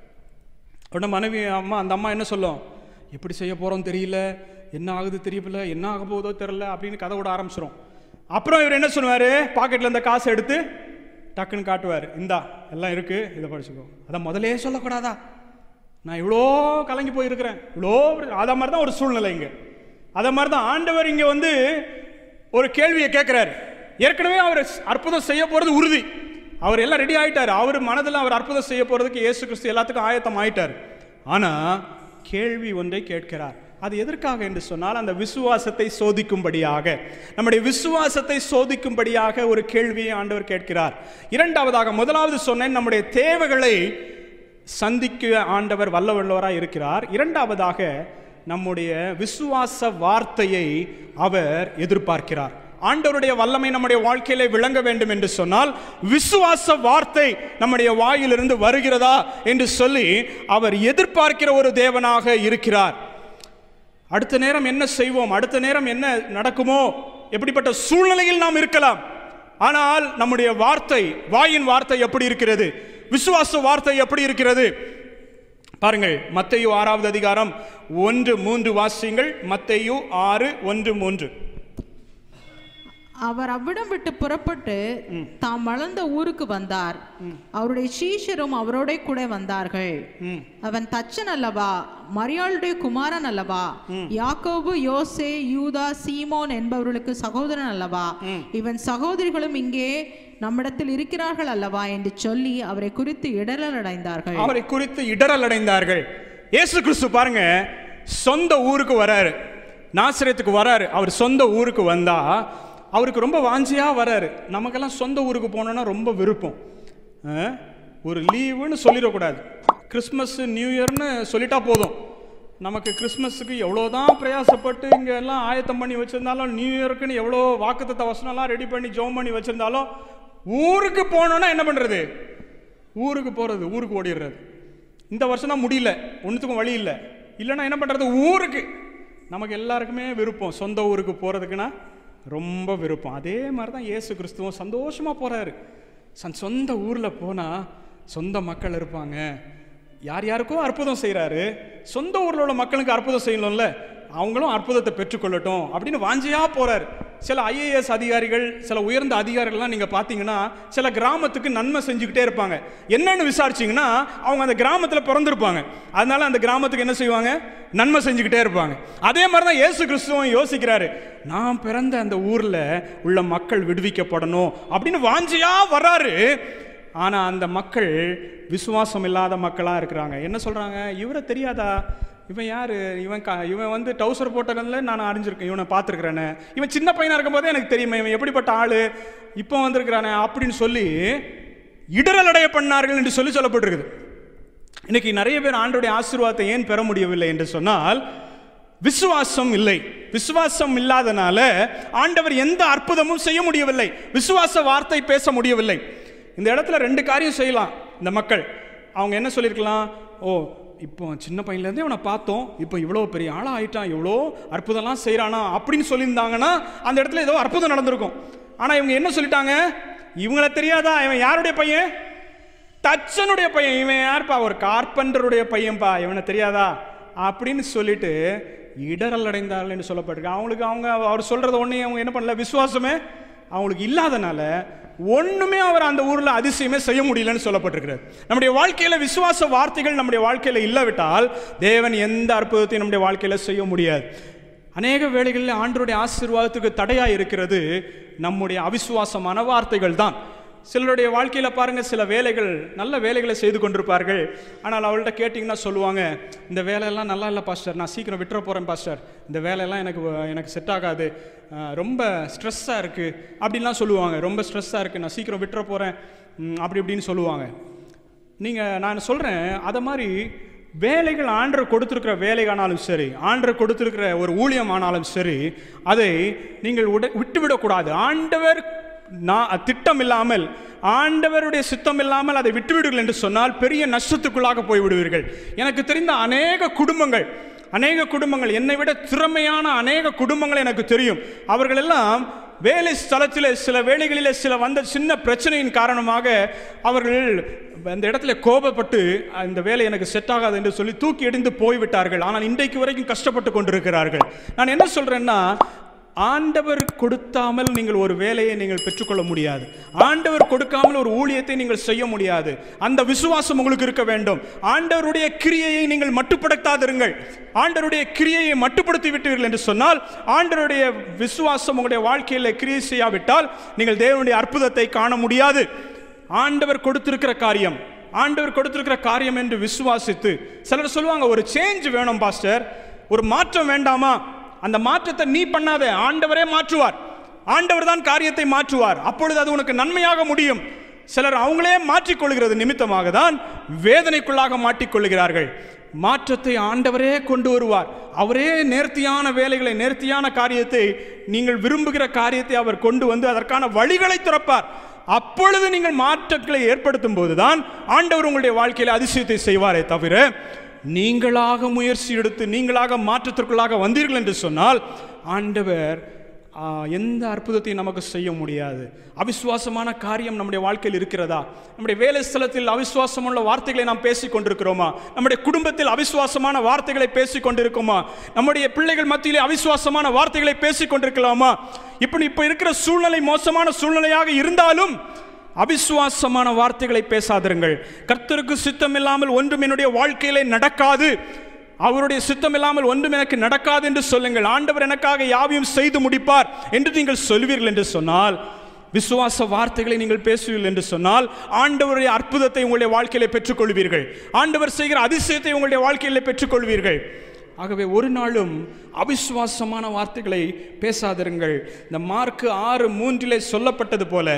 உடனே மனைவி அந்த அம்மா என்ன சொல்லும், எப்படி செய்ய போறோம் தெரியல, என்ன ஆகுது தெரியல, என்ன ஆக போதோ தெரியல அப்படின்னு கதை விட ஆரம்பிச்சிடும். அப்புறம் இவர் என்ன சொல்லுவார், பாக்கெட்டில் இருந்த காசை எடுத்து டக்குன்னு காட்டுவார், இந்தா எல்லாம் இருக்கு, இதை படிச்சுக்கோ. அதை முதலே சொல்லக்கூடாதா, நான் இவ்வளோ கலங்கி போயிருக்கிறேன், இவ்வளோ. அதை மாதிரி தான் ஒரு சூழ்நிலை இங்கே. அதை மாதிரி தான் ஆண்டவர் இங்கே வந்து ஒரு கேள்வியை கேட்குறாரு. ஏற்கனவே அவர் அற்புதம் செய்ய போகிறது உறுதி, அவர் எல்லாம் ரெடி ஆகிட்டார். அவர் மனதில் அவர் அற்புதம் செய்ய போகிறதுக்கு இயேசு கிறிஸ்து எல்லாத்துக்கும் ஆயத்தம் ஆயிட்டார். ஆனால் கேள்வி ஒன்றை கேட்கிறார். அது எதற்காக என்று சொன்னால், அந்த விசுவாசத்தை சோதிக்கும்படியாக, நம்முடைய விசுவாசத்தை சோதிக்கும்படியாக ஒரு கேள்வியை ஆண்டவர் கேட்கிறார். இரண்டாவதாக, முதலாவது சொன்னேன், நம்முடைய தேவைகளை சந்திக்க ஆண்டவர் வல்லவராக இருக்கிறார். இரண்டாவதாக, நம்முடைய விசுவாச வார்த்தையை அவர் எதிர்பார்க்கிறார். ஆண்டவருடைய வல்லமை நம்முடைய வாழ்க்கையிலே விளங்க வேண்டும் என்று சொன்னால் விசுவாச வார்த்தை நம்முடைய வாயிலிருந்து வருகிறதா என்று சொல்லி அவர் எதிர்பார்க்கிற ஒரு தேவனாக இருக்கிறார். அடுத்த நேரம் என்ன செய்வோம், அடுத்த நேரம் என்ன நடக்குமோ, எப்படிப்பட்ட சூழ்நிலையில் நாம் இருக்கலாம். ஆனால் நம்முடைய வார்த்தை, வாயின் வார்த்தை எப்படி இருக்கிறது, விசுவாச வார்த்தை எப்படி இருக்கிறது பாருங்கள். மத்தேயு 6வது அதிகாரம் 1-3 வாசியுங்கள். மத்தேயு 6:1-3. அவர் அவ்விடம் விட்டு புறப்பட்டு தாம் வளர்ந்த ஊருக்கு வந்தார். அவருடைய சீஷரும் அவரோட கூட வந்தார்கள். அவன் தச்சன் அல்லவா, மரியாளுடைய குமாரன் அல்லவா, யாக்கோபு, யோசே, யூதா, சீமோன் என்பவர்களுக்கு சகோதரன் அல்லவா, இவன் சகோதரிகளும் இங்கே நம்மிடத்தில் இருக்கிறார்கள் அல்லவா என்று சொல்லி அவரை குறித்து இடரல் அடைந்தார்கள். இயேசு கிறிஸ்து பாருங்க, சொந்த ஊருக்கு வராரு, நாசரேத்துக்கு வராரு. அவர் சொந்த ஊருக்கு வந்தா அவருக்கு ரொம்ப வாஞ்சியாக வராரு. நமக்கெல்லாம் சொந்த ஊருக்கு போனோன்னா ரொம்ப விருப்பம். ஒரு லீவுன்னு சொல்லிடக்கூடாது, கிறிஸ்மஸ் நியூ இயர்னு சொல்லிட்டா போதும். நமக்கு கிறிஸ்மஸுக்கு எவ்வளோதான் பிரயாசப்பட்டு இங்கே எல்லாம் ஆயத்தம் பண்ணி வச்சுருந்தாலும், நியூ இயர்க்குன்னு எவ்வளோ வாக்குத்தத்த வசனம்லாம் ரெடி பண்ணி ஜெபம் பண்ணி வச்சுருந்தாலும், ஊருக்கு போனோன்னா என்ன பண்ணுறது, ஊருக்கு போகிறது, ஊருக்கு ஓடிடுறது. இந்த வருஷம் தான் முடியல, ஒன்றுத்துக்கும் வழி இல்லை, இல்லைன்னா என்ன பண்ணுறது, ஊருக்கு. நமக்கு எல்லாருக்குமே விருப்பம் சொந்த ஊருக்கு போகிறதுக்குன்னா ரொம்ப விருப்பம். அதே மாதிரி தான் இயேசு கிறிஸ்துவும் சந்தோஷமாக போகிறாரு. சொந்த ஊரில் போனால் சொந்த மக்கள் இருப்பாங்க. யார் யாருக்கோ அற்புதம் செய்கிறாரு, சொந்த ஊரில் உள்ள மக்களுக்கு அற்புதம் செய்யணும்ல, அவங்களும் அற்புதத்தை பெற்றுக்கொள்ளட்டும் அப்படின்னு வாஞ்சியாக போகிறார். சில ஐஏஎஸ் அதிகாரிகள், சில உயர்ந்த அதிகாரிகள்லாம் நீங்கள் பார்த்தீங்கன்னா சில கிராமத்துக்கு நன்மை செஞ்சுக்கிட்டே இருப்பாங்க. என்னன்னு விசாரிச்சிங்கன்னா அவங்க அந்த கிராமத்தில் பிறந்திருப்பாங்க, அதனால அந்த கிராமத்துக்கு என்ன செய்வாங்க, நன்மை செஞ்சுக்கிட்டே இருப்பாங்க. அதே மாதிரி தான் இயேசு கிறிஸ்துவும் யோசிக்கிறாரு, நான் பிறந்த அந்த ஊரில் உள்ள மக்கள் விடுவிக்கப்படணும் அப்படின்னு வாஞ்சியாக வர்றாரு. ஆனால் அந்த மக்கள் விசுவாசம் இல்லாத மக்களாக இருக்கிறாங்க. என்ன சொல்கிறாங்க, இவரை தெரியாதா, இவன் யார், இவன் வந்து டவுசர் போட்டதில் நான் அறிஞ்சிருக்கேன், இவனை பார்த்துருக்குறானே, இவன் சின்ன பையனாக இருக்கும்போதே எனக்கு தெரியுமே, இவன் எப்படிப்பட்ட ஆள், இப்போ வந்திருக்கிறானே அப்படின்னு சொல்லி இடரல் அடைய பண்ணார்கள் என்று சொல்லப்பட்டிருக்குது. இன்னைக்கு நிறைய பேர் ஆண்டவருடைய ஆசீர்வாதத்தை ஏன் பெற முடியவில்லை என்று சொன்னால், விசுவாசம் இல்லை. விசுவாசம் இல்லாதனால ஆண்டவர் எந்த அற்புதமும் செய்ய முடியவில்லை, விசுவாச வார்த்தை பேச முடியவில்லை. இந்த இடத்துல 2 காரியம் செய்யலாம். இந்த மக்கள் அவங்க என்ன சொல்லியிருக்கலாம், ஓ இப்போ சின்ன பையன்லேருந்தே அவனை பார்த்தோம், இப்போ இவ்வளோ பெரிய ஆளாக ஆயிட்டான், இவ்வளோ அற்புதம்லாம் செய்கிறானா அப்படின்னு சொல்லியிருந்தாங்கன்னா அந்த இடத்துல ஏதோ அற்புதம் நடந்திருக்கும். ஆனால் இவங்க என்ன சொல்லிட்டாங்க, இவங்களை தெரியாதா, இவன் யாருடைய பையன், தச்சனுடைய பையன், இவன் யார்ப்பா, ஒரு கார்பெண்டருடைய பையன்பா, இவனை தெரியாதா அப்படின்னு சொல்லிட்டு இடரல் அடைந்தார்கள் என்று சொல்லப்பட்டிருக்கு. அவர் சொல்றத ஒண்ணே அவங்க என்ன பண்ணல, விசுவாசமே அவங்களுக்கு இல்லாதனால ஒண்ணுமே அவர் அந்த ஊர்ல அதிசயமே செய்ய முடியலன்னு சொல்லப்பட்டிருக்கிறது. நம்முடைய வாழ்க்கையில விசுவாச வார்த்தைகள் நம்முடைய வாழ்க்கையில இல்லாவிட்டால் தேவன் எந்த அற்புதத்தையும் நம்முடைய வாழ்க்கையில செய்ய முடியாது. அநேக வேளைகளில் ஆண்டவருடைய ஆசீர்வாதத்துக்கு தடையாக இருக்கிறது நம்முடைய அவிசுவாசமான வார்த்தைகள் தான். சிலருடைய வாழ்க்கையில் பாருங்கள், சில வேலைகள் நல்ல வேலைகளை செய்து கொண்டிருப்பார்கள். ஆனால் அவள்கிட்ட கேட்டிங்கன்னா சொல்லுவாங்க, இந்த வேலையெல்லாம் நல்லா இல்லை பாஸ்டர், நான் சீக்கிரம் விட்டுற போகிறேன் பாஸ்டர், இந்த வேலையெல்லாம் எனக்கு செட் ஆகாது, ரொம்ப ஸ்ட்ரெஸ்ஸாக இருக்குது அப்படின்லாம் சொல்லுவாங்க. ரொம்ப ஸ்ட்ரெஸ்ஸாக இருக்குது, நான் சீக்கிரம் விட்டுற போகிறேன் அப்படி இப்படின்னு சொல்லுவாங்க. நான் சொல்கிறேன், அதை மாதிரி வேலைகள் ஆண்டவர் கொடுத்துருக்கிற வேலையானாலும் சரி, ஆண்டவர் கொடுத்துருக்கிற ஒரு ஊழியம் ஆனாலும் சரி, அதை நீங்கள் விட்டுவிடக்கூடாது. ஆண்டவர் திட்டம் இல்லாமல், ஆண்டவருடைய சித்தம் இல்லாமல் அதை விட்டுவிடுங்கள் என்று சொன்னால் பெரிய நஷ்டத்துக்குள்ளாக போய்விடுவீர்கள். எனக்கு தெரிந்த அநேக குடும்பங்கள், என்னை விட திறமையான அநேக குடும்பங்கள் எனக்கு தெரியும். அவர்கள் எல்லாம் வேலை ஸ்தலத்தில் சில வேளைகளில் சில வந்த சின்ன பிரச்சனையின் காரணமாக அவர்கள் அந்த இடத்துல கோபப்பட்டு இந்த வேலை எனக்கு செட் ஆகாது என்று சொல்லி தூக்கி எறிந்து போய்விட்டார்கள். ஆனால் இன்றைக்கு வரைக்கும் கஷ்டப்பட்டு கொண்டிருக்கிறார்கள். நான் என்ன சொல்றேன்னா, ஆண்டவர் கொடுக்காமல் நீங்கள் ஒரு வேலையை நீங்கள் பெற்றுக்கொள்ள முடியாது. ஆண்டவர் கொடுக்காமல் ஒரு ஊழியத்தை நீங்கள் செய்ய முடியாது. அந்த விசுவாசம் உங்களுக்கு இருக்க வேண்டும். ஆண்டவருடைய கிரியையை நீங்கள் மட்டுப்படுத்தாதிருங்கள். ஆண்டவருடைய கிரியையை மட்டுப்படுத்தி விட்டீர்கள் என்று சொன்னால், ஆண்டவருடைய விசுவாசம் உங்களுடைய வாழ்க்கையில் கிரியை செய்யாவிட்டால் நீங்கள் தேவனுடைய அற்புதத்தை காண முடியாது. ஆண்டவர் கொடுத்திருக்கிற காரியம் என்று விசுவாசித்து, சிலர் சொல்லுவாங்க, ஒரு சேஞ்ச் வேணும் பாஸ்டர், ஒரு மாற்றம் வேண்டாமா? அந்த மாற்றத்தை நீ பண்ணாத, ஆண்டவரே மாற்றுவார். ஆண்டவர் தான் காரியத்தை மாற்றுவார். அப்பொழுது அது உனக்கு நன்மையாக முடியும். சிலர் அவங்களே மாற்றிக்கொள்கிறது நிமித்தமாக தான் வேதனைக்குள்ளாக மாட்டிக்கொள்கிறார்கள். மாற்றத்தை ஆண்டவரே கொண்டு வருவார். அவரே நேர்த்தியான வேலைகளை, நேர்த்தியான காரியத்தை, நீங்கள் விரும்புகிற காரியத்தை அவர் கொண்டு வந்து அதற்கான வழிகளை திறப்பார். அப்பொழுது நீங்கள் மாற்றங்களை ஏற்படுத்தும் போதுதான் ஆண்டவர் உங்களுடைய வாழ்க்கையில் அதிசயத்தை செய்வாரே தவிர, நீங்களாக முயற்சி எடுத்து நீங்களாக மாற்றத்திற்குள்ளாக வந்தீர்கள் என்று சொன்னால் ஆண்டவர் எந்த அற்புதத்தையும் நமக்கு செய்ய முடியாது. அவிசுவாசமான காரியம் நம்முடைய வாழ்க்கையில் இருக்கிறதா? நம்முடைய வேலை ஸ்தலத்தில் அவிசுவாசமுள்ள வார்த்தைகளை நாம் பேசிக் கொண்டிருக்கிறோமா? நம்முடைய குடும்பத்தில் அவிசுவாசமான வார்த்தைகளை பேசிக் கொண்டிருக்கோமா? நம்முடைய பிள்ளைகள் மத்தியிலே அவிசுவாசமான வார்த்தைகளை பேசிக் கொண்டிருக்கலாமா? இப்போ இருக்கிற சூழ்நிலை மோசமான சூழ்நிலையாக இருந்தாலும் அவிசுவாசமான வார்த்தைகளை பேசாதிருங்கள். கர்த்தருக்கு சித்தம் இல்லாமல் ஒன்றும் என்னுடைய வாழ்க்கையிலே நடக்காது, அவருடைய சித்தம் இல்லாமல் ஒன்றும் எனக்கு நடக்காது என்று சொல்லுங்கள். ஆண்டவர் எனக்காக யாவையும் செய்து முடிப்பார் என்று நீங்கள் சொல்வீர்கள் என்று சொன்னால், விசுவாச வார்த்தைகளை நீங்கள் பேசுவீர்கள் என்று சொன்னால், ஆண்டவருடைய அற்புதத்தை உங்களுடைய வாழ்க்கையிலே பெற்றுக்கொள்வீர்கள். ஆண்டவர் செய்கிற அதிசயத்தை உங்களுடைய வாழ்க்கையிலே பெற்றுக்கொள்வீர்கள். ஆகவே ஒரு நாளும் அவிசுவாசமான வார்த்தைகளை பேசாதிருங்கள். இந்த மார்க் 6:3 சொல்லப்பட்டது போல,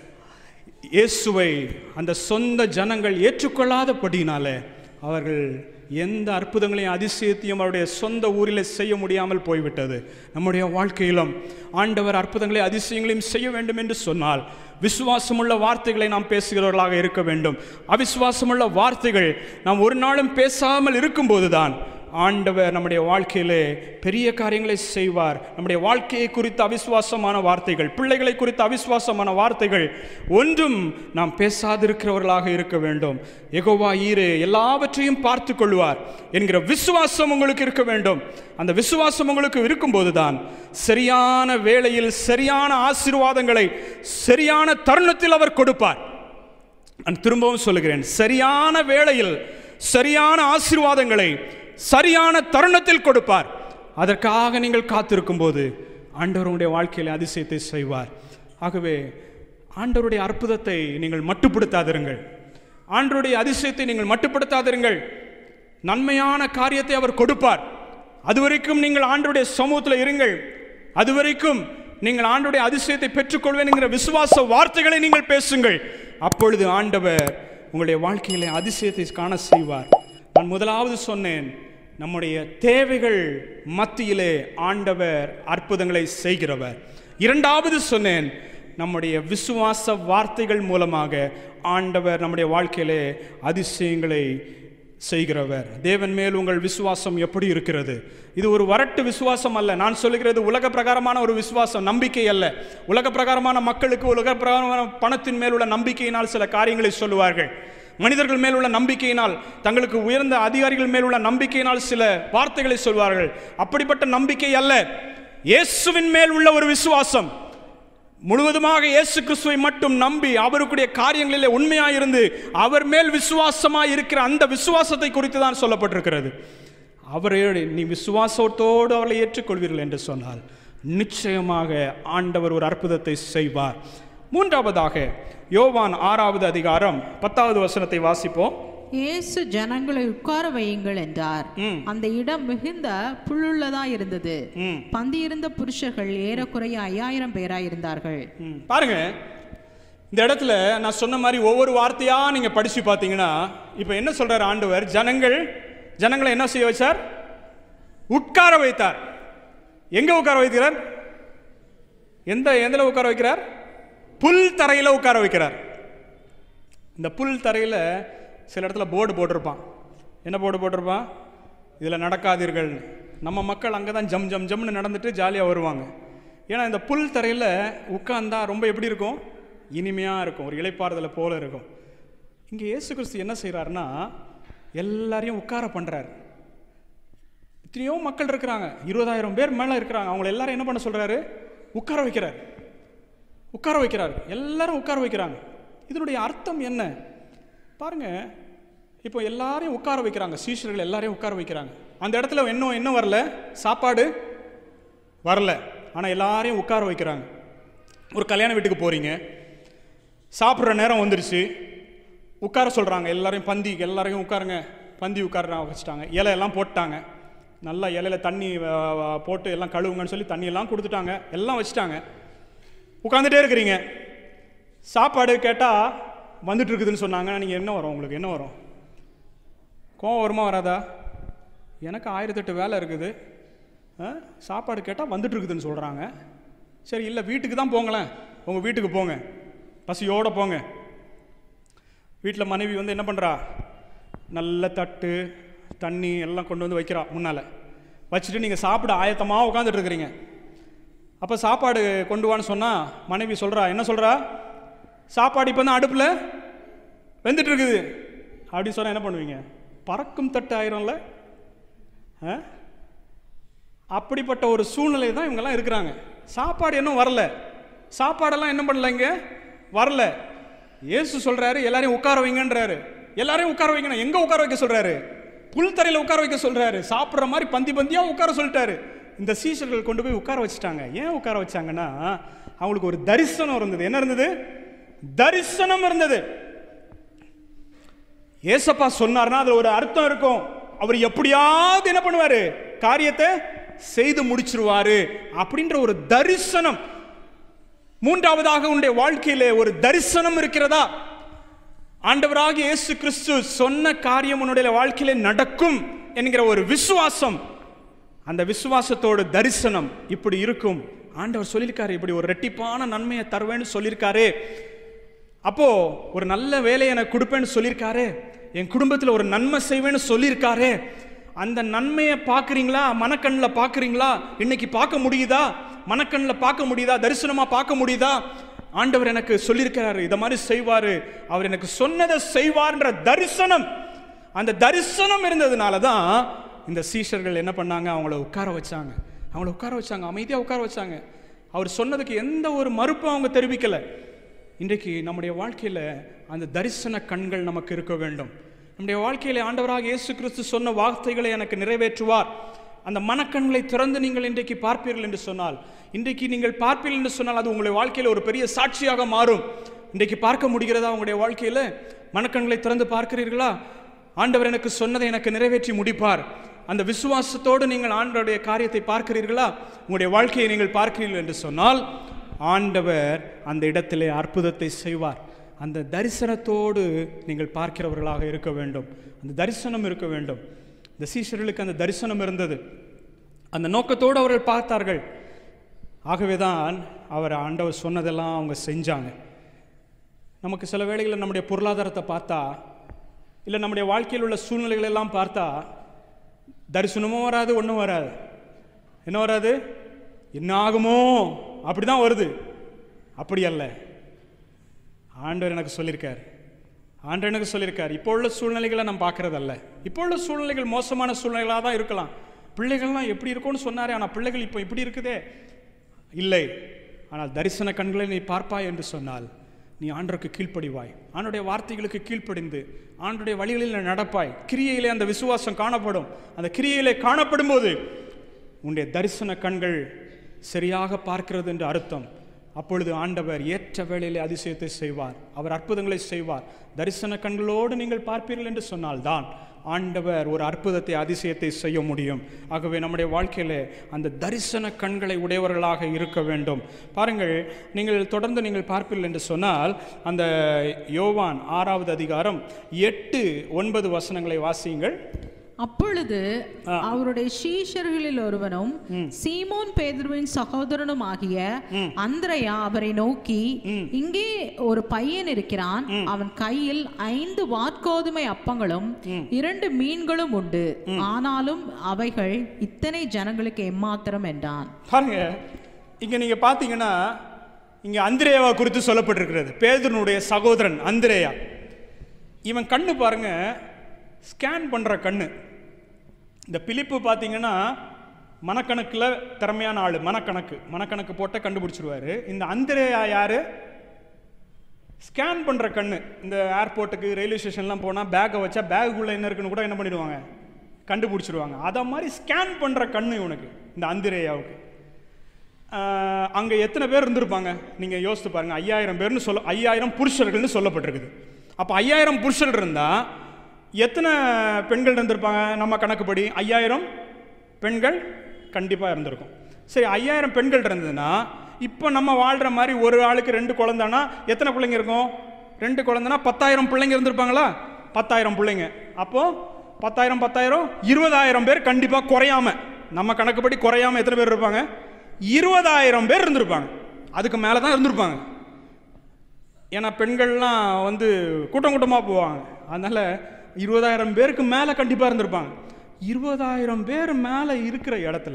இயேசுவை அந்த சொந்த ஜனங்கள் ஏற்றுக்கொள்ளாதபடினால அவர்கள் எந்த அற்புதங்களையும் அதிசயத்தையும் அவருடைய சொந்த ஊரில் செய்ய முடியாமல் போய்விட்டது. நம்முடைய வாழ்க்கையிலும் ஆண்டவர் அற்புதங்களை அதிசயங்களையும் செய்ய வேண்டும் என்று சொன்னால் விசுவாசமுள்ள வார்த்தைகளை நாம் பேசுகிறவர்களாக இருக்க வேண்டும். அவிசுவாசமுள்ள வார்த்தைகள் நாம் ஒரு நாளும் பேசாமல் இருக்கும்போதுதான் ஆண்டவர் நம்முடைய வாழ்க்கையிலே பெரிய காரியங்களை செய்வார். நம்முடைய வாழ்க்கையை குறித்த அவிசுவாசமான வார்த்தைகள், பிள்ளைகளை குறித்த அவிசுவாசமான வார்த்தைகள் ஒன்றும் நாம் பேசாதிருக்கிறவர்களாக இருக்க வேண்டும். யெகோவா ஈரே எல்லாவற்றையும் பார்த்து கொள்வார் என்கிற விசுவாசம் உங்களுக்கு இருக்க வேண்டும். அந்த விசுவாசம் உங்களுக்கு இருக்கும்போதுதான் சரியான வேளையில் சரியான ஆசீர்வாதங்களை சரியான தருணத்தில் அவர் கொடுப்பார். நான் திரும்பவும் சொல்லுகிறேன், சரியான வேளையில் சரியான ஆசீர்வாதங்களை சரியான தருணத்தில் கொடுப்பார். அதற்காக நீங்கள் காத்திருக்கும் போது ஆண்டவருடைய வாழ்க்கையில் அதிசயத்தை செய்வார். ஆகவே ஆண்டவருடைய அற்புதத்தை நீங்கள் மட்டுப்படுத்தாதிருங்கள். ஆண்டவருடைய அதிசயத்தை நீங்கள் மட்டுப்படுத்தாதிருங்கள். நன்மையான காரியத்தை அவர் கொடுப்பார். அதுவரைக்கும் நீங்கள் ஆண்டவருடைய சமூகத்தில் இருங்கள். அதுவரைக்கும் நீங்கள் ஆண்டவருடைய அதிசயத்தை பெற்றுக்கொள்வேன் என்கிற விசுவாச வார்த்தைகளை நீங்கள் பேசுங்கள். அப்பொழுது ஆண்டவர் உங்களுடைய வாழ்க்கையிலே அதிசயத்தை காண செய்வார். நான் முதலாவது சொன்னேன், நம்முடைய தேவைகள் மத்தியிலே ஆண்டவர் அற்புதங்களை செய்கிறவர். இரண்டாவது சொன்னேன், நம்முடைய விசுவாச வார்த்தைகள் மூலமாக ஆண்டவர் நம்முடைய வாழ்க்கையிலே அதிசயங்களை செய்கிறவர். தேவன் மேல் உங்கள் விசுவாசம் எப்படி இருக்கிறது? இது ஒரு வரட்டு விசுவாசம் அல்ல. நான் சொல்லுகிறது உலக பிரகாரமான ஒரு விசுவாசம், நம்பிக்கை அல்ல. உலக பிரகாரமான மக்களுக்கு உலக பிரகாரமான பணத்தின் மேல் உள்ள நம்பிக்கையினால் சில காரியங்களை சொல்லுவார்கள். மனிதர்கள் மேல் உள்ள நம்பிக்கையினால், தங்களுக்கு உயர்ந்த அதிகாரிகள் மேல் உள்ள நம்பிக்கையினால் சில வார்த்தைகளை சொல்வார்கள். அப்படிப்பட்ட நம்பிக்கை அல்ல. இயேசுவின் மேல் உள்ள ஒரு விசுவாசம், முழுவதுமாக இயேசு கிறிஸ்துவை மட்டும் நம்பி அவருடைய காரியங்களிலே உண்மையாயிருந்து அவர் மேல் விசுவாசமாய் இருக்கிற அந்த விசுவாசத்தை குறித்து தான் சொல்லப்பட்டிருக்கிறது. அவரை நீ விசுவாசத்தோடு அவரை ஏற்றுக்கொள்வீர்கள் என்று சொன்னால் நிச்சயமாக ஆண்டவர் ஒரு அற்புதத்தை செய்வார். மூன்றாவதாக யோவான் 6வது அதிகாரம் 10வது வசனத்தை வாசிப்போம். இயேசு ஜனங்களை உட்கார வையுங்கள் என்றார். அந்த இடம் மிகுந்த புல்லுள்ளதா இருந்தது. பந்தியிருந்த புருஷர்கள் ஏறக்குறைய 5000 பேராய் இருந்தார்கள். பாருங்க, இந்த இடத்துல நான் சொன்ன மாதிரி ஒவ்வொரு வார்த்தையா நீங்க படிச்சு பார்த்தீங்கன்னா, இப்ப என்ன சொல்றாரு ஆண்டவர்? ஜனங்களை என்ன செய்ய வச்சார்? உட்கார வைத்தார். எங்க உட்கார வைக்கிறார்? எந்த உட்கார வைக்கிறார்? புல் தரையில உட்கார வைக்கிறார். இந்த புல் தரையில சில இடத்துல போர்டு போட்டிருப்பான். என்ன போர்டு போட்டிருப்பான்? இதில் நடக்காதீர்கள். நம்ம மக்கள் அங்கே தான் ஜம் ஜம் ஜம்னு நடந்துட்டு ஜாலியாக வருவாங்க. ஏன்னா இந்த புல் தரையில் உட்கார்ந்தா ரொம்ப எப்படி இருக்கும்? இனிமையாக இருக்கும், ஒரு இளைப்பாறுதலை போல இருக்கும். இங்கே இயேசு கிறிஸ்து என்ன செய்கிறாருன்னா, எல்லாரையும் உட்கார பண்ணுறாரு. எத்தனையோ மக்கள் இருக்கிறாங்க, 20000 பேர் மேலே இருக்கிறாங்க. அவங்கள எல்லாரும் என்ன பண்ண சொல்கிறாரு? உட்கார வைக்கிறார். எல்லாரும் உட்கார வைக்கிறாங்க. இதனுடைய அர்த்தம் என்ன பாருங்க. இப்போ எல்லாரையும் உட்கார வைக்கிறாங்க, சீஷர்கள் எல்லாரையும் உட்கார வைக்கிறாங்க. அந்த இடத்துல என்ன வரல? சாப்பாடு வரல, ஆனால் எல்லாரையும் உட்கார வைக்கிறாங்க. ஒரு கல்யாண வீட்டுக்கு போறீங்க, சாப்பிட்ற நேரம் வந்துருச்சு, உட்கார சொல்றாங்க. எல்லாரையும் எல்லாரையும் உட்காருங்க, பந்தி உட்கார வச்சுட்டாங்க. இலையெல்லாம் போட்டாங்க, நல்லா இலையில தண்ணி போட்டு எல்லாம் கழுவுங்கன்னு சொல்லி தண்ணியெல்லாம் கொடுத்துட்டாங்க, எல்லாம் வச்சுட்டாங்க. உட்காந்துட்டே இருக்கிறீங்க. சாப்பாடு கேட்டால் வந்துட்டு இருக்குதுன்னு சொன்னாங்க. நீங்கள் என்ன வரும்? உங்களுக்கு என்ன வரும்? கோவம் வருமா வராதா? எனக்கு 1008 வேலை இருக்குது, சாப்பாடு கேட்டால் வந்துட்டு இருக்குதுன்னு சொல்கிறாங்க. சரி, இல்லை வீட்டுக்கு தான் போங்களேன், உங்கள் வீட்டுக்கு போங்க, பசியோடு போங்க. வீட்டில் மனைவி வந்து என்ன பண்ணுறா? நல்ல தட்டு தண்ணி எல்லாம் கொண்டு வந்து வைக்கிறா முன்னால் வச்சுட்டு நீங்கள் சாப்பிட ஆயத்தமாக உட்காந்துட்டு இருக்கிறீங்க. அப்போ சாப்பாடு கொண்டு வான்னு சொன்னால் மனைவி சொல்கிறா, என்ன சொல்கிறா? சாப்பாடு இப்போ தான் அடுப்பில் வெந்துட்டு இருக்குது அப்படின்னு சொன்னால் என்ன பண்ணுவீங்க? பறக்கும் தட்டு ஆயிரம்ல. அப்படிப்பட்ட ஒரு சூழ்நிலை தான் இவங்கெல்லாம் இருக்கிறாங்க. சாப்பாடு இன்னும் வரல, சாப்பாடெல்லாம் என்ன பண்ணல, இங்கே வரல. இயேசு சொல்கிறாரு எல்லாரையும் உட்கார வைங்கன்றாரு. எல்லாரையும் உட்கார வைக்கணும். எங்கே உட்கார வைக்க சொல்கிறாரு? புல் தரையில் உட்கார வைக்க சொல்கிறாரு. சாப்பிட்ற மாதிரி பந்தியாக உட்கார சொல்லிட்டாரு. இந்த சீஷர்கள் கொண்டு போய் உட்கார வச்சுட்டாங்க. ஏன் உட்கார வச்சாங்கன்னா, அவங்களுக்கு ஒரு தரிசனம் இருந்தது. என்ன இருந்தது? தரிசனம் இருந்தது. ஏசப்பா சொன்னார்னா அதுல ஒரு அர்த்தம் இருக்கும். அவர் எப்படியாவது என்ன பண்ணுவாரு? காரியத்தை செய்து முடிச்சிருவாரு அப்படின்ற ஒரு தரிசனம். மூன்றாவதாக உன்னுடைய வாழ்க்கையிலே ஒரு தரிசனம் இருக்கிறதா? ஆண்டவராக இயேசு கிறிஸ்து சொன்ன காரியம் உன்னுடைய வாழ்க்கையிலே நடக்கும் என்கிற ஒரு விசுவாசம். அந்த விசுவாசத்தோடு தரிசனம் இப்படி இருக்கும். ஆண்டவர் சொல்லியிருக்காரு, இப்படி ஒரு ரெட்டிப்பான நன்மையை தருவேன்னு சொல்லியிருக்காரு. அப்போ ஒரு நல்ல வேலையை எனக்கு கொடுப்பேன்னு சொல்லியிருக்காரு. என் குடும்பத்தில் ஒரு நன்மை செய்வேன்னு சொல்லியிருக்காரு. அந்த நன்மையை பார்க்குறீங்களா? மனக்கண்ணில் பார்க்குறீங்களா? இன்னைக்கு பார்க்க முடியுதா? மனக்கண்ணில் பார்க்க முடியுதா? தரிசனமாக பார்க்க முடியுதா? ஆண்டவர் எனக்கு சொல்லியிருக்கிறாரு, இதை மாதிரி செய்வார், அவர் எனக்கு சொன்னதை செய்வார்ன்ற தரிசனம். அந்த தரிசனம் இருந்ததுனால தான் இந்த சீஷர்கள் என்ன பண்ணாங்க? அவங்கள உட்கார வச்சாங்க. அமைதியாக உட்கார வச்சாங்க. அவர் சொன்னதுக்கு எந்த ஒரு மறுப்பும் அவங்க தெரிவிக்கலை. இன்றைக்கு நம்முடைய வாழ்க்கையில் அந்த தரிசன கண்கள் நமக்கு இருக்க வேண்டும். நம்முடைய வாழ்க்கையில் ஆண்டவராக இயேசு கிறிஸ்து சொன்ன வார்த்தைகளை எனக்கு நிறைவேற்றுவார். அந்த மனக்கண்களை திறந்து நீங்கள் இன்றைக்கு பார்ப்பீர்கள் என்று சொன்னால், இன்றைக்கு நீங்கள் பார்ப்பீர்கள் என்று சொன்னால் அது உங்களுடைய வாழ்க்கையில் ஒரு பெரிய சாட்சியாக மாறும். இன்றைக்கு பார்க்க முடிகிறதா? உங்களுடைய வாழ்க்கையில் மனக்கண்களை திறந்து பார்க்கிறீர்களா? ஆண்டவர் எனக்கு சொன்னதை எனக்கு நிறைவேற்றி முடிப்பார். அந்த விசுவாசத்தோடு நீங்கள் ஆண்டவருடைய காரியத்தை பார்க்கிறீர்களா? உங்களுடைய வாழ்க்கையை நீங்கள் பார்க்கிறீர்கள் என்று சொன்னால் ஆண்டவர் அந்த இடத்திலே அற்புதத்தை செய்வார். அந்த தரிசனத்தோடு நீங்கள் பார்க்கிறவர்களாக இருக்க வேண்டும். அந்த தரிசனம் இருக்க வேண்டும். இந்த சீஷர்களுக்கு அந்த தரிசனம் இருந்தது, அந்த நோக்கத்தோடு அவர்கள் பார்த்தார்கள். ஆகவே தான் அவர் ஆண்டவர் சொன்னதெல்லாம் அவங்க செஞ்சாங்க. நமக்கு சில வேளைகளில் நம்முடைய பொருளாதாரத்தை பார்த்தா, இல்லை நம்முடைய வாழ்க்கையில் உள்ள சூழ்நிலைகள் எல்லாம் பார்த்தா தரிசனமும் வராது, ஒன்றும் வராது. என்ன வராது? என்ன ஆகுமோ அப்படி தான் வருது. அப்படி அல்ல. ஆண்டவர் எனக்கு சொல்லியிருக்கார், இப்போ உள்ள சூழ்நிலைகளை நான் பார்க்கறதல்ல. இப்போ உள்ள சூழ்நிலைகள் மோசமான சூழ்நிலைகளாக தான் இருக்கலாம். பிள்ளைகள்லாம் எப்படி இருக்கும்னு சொன்னாரே, ஆனால் பிள்ளைகள் இப்போ இப்படி இருக்குதே. இல்லை, ஆனால் தரிசன கண்களை நீ பார்ப்பாய் என்று சொன்னால் நீ ஆண்டவருக்கு கீழ்ப்படிவாய், ஆண்டுடைய வார்த்தைகளுக்கு கீழ்ப்படிந்து ஆண்டுடைய வழிகளில் நடப்பாய். கிரியையிலே அந்த விசுவாசம் காணப்படும். அந்த கிரியையிலே காணப்படும் போது உன்னுடைய தரிசன கண்கள் சரியாக பார்க்கிறது என்று அர்த்தம். அப்பொழுது ஆண்டவர் ஏற்ற வேளையிலே அதிசயத்தை செய்வார், அவர் அற்புதங்களை செய்வார். தரிசன கண்களோடு நீங்கள் பார்ப்பீர்கள் என்று சொன்னால்தான் ஆண்டவர் ஒரு அற்புதத்தை, அதிசயத்தை செய்ய முடியும். ஆகவே நம்முடைய வாழ்க்கையில் அந்த தரிசன கண்களை உடையவர்களாக இருக்க வேண்டும். பாருங்கள், நீங்கள் தொடர்ந்து நீங்கள் பார்ப்பீர்கள் என்று சொன்னால் அந்த யோவான் 6வது அதிகாரம் 8-9 வசனங்களை வாசியுங்கள். அப்பொழுது அவருடைய சீஷர்களில் ஒருவனும் சீமோன் பேதுருவின் சகோதரனும் ஆகிய அந்திரேயா அவரை நோக்கி, இங்கே ஒரு பையன் இருக்கிறான், அவன் கையில் 5 வாற்கோதுமை அப்பங்களும் 2 மீன்களும் உண்டு, ஆனாலும் அவைகள் இத்தனை ஜனங்களுக்கு எம்மாத்திரம் என்றான். பாருங்க, இங்க நீங்க பாத்தீங்கன்னா இங்க அந்திரேயாவை குறித்து சொல்லப்பட்டிருக்கிறது. பேதுருனுடைய சகோதரன் அந்திரேயா. இவன் கண்ணு பாருங்க, ஸ்கேன் பண்ணுற கண்ணு. இந்த பிலிப்பு பார்த்தீங்கன்னா மனக்கணக்கில் திறமையான ஆள், மனக்கணக்கு போட்ட கண்டுபிடிச்சிருவார். இந்த அந்திரேயா யார்? ஸ்கேன் பண்ணுற கண்ணு. இந்த ஏர்போர்ட்டுக்கு, ரயில்வே ஸ்டேஷன்லாம் போனால் பேக்கை வச்சா பேக்குள்ளே என்ன இருக்குன்னு கூட என்ன பண்ணிடுவாங்க, கண்டுபிடிச்சிருவாங்க. அதை மாதிரி ஸ்கேன் பண்ணுற கண்ணு இவனுக்கு, இந்த அந்திரேயாவுக்கு. அங்கே எத்தனை பேர் இருந்திருப்பாங்க நீங்கள் யோசித்து பாருங்கள். 5000 பேர்னு 5000 புருஷர்கள்னு சொல்லப்பட்டிருக்குது. அப்போ 5000 புருஷர்கள் இருந்தால் எத்தனை பெண்கள் இருந்திருப்பாங்க? நம்ம கணக்குப்படி 5000 பெண்கள் கண்டிப்பாக இருந்திருக்கும். சரி, 5000 பெண்கள் இருந்ததுன்னா இப்போ நம்ம வாழ்கிற மாதிரி ஒரு ஆளுக்கு 2 குழந்தைன்னா எத்தனை பிள்ளைங்க இருக்கும்? 2 குழந்தைன்னா 10000 பிள்ளைங்க இருந்திருப்பாங்களா? 10000 பிள்ளைங்க. அப்போது 10,000 20,000 பேர் கண்டிப்பாக குறையாம, நம்ம கணக்குப்படி குறையாம எத்தனை பேர் இருப்பாங்க? 20,000 பேர் இருந்திருப்பாங்க. அதுக்கு மேலே தான் இருந்திருப்பாங்க. ஏன்னா பெண்கள்லாம் வந்து கூட்டமாக போவாங்க. அதனால் 20,000 பேருக்கு மேலே கண்டிப்பாக இருந்திருப்பாங்க. 20,000 பேர் மேலே இருக்கிற இடத்துல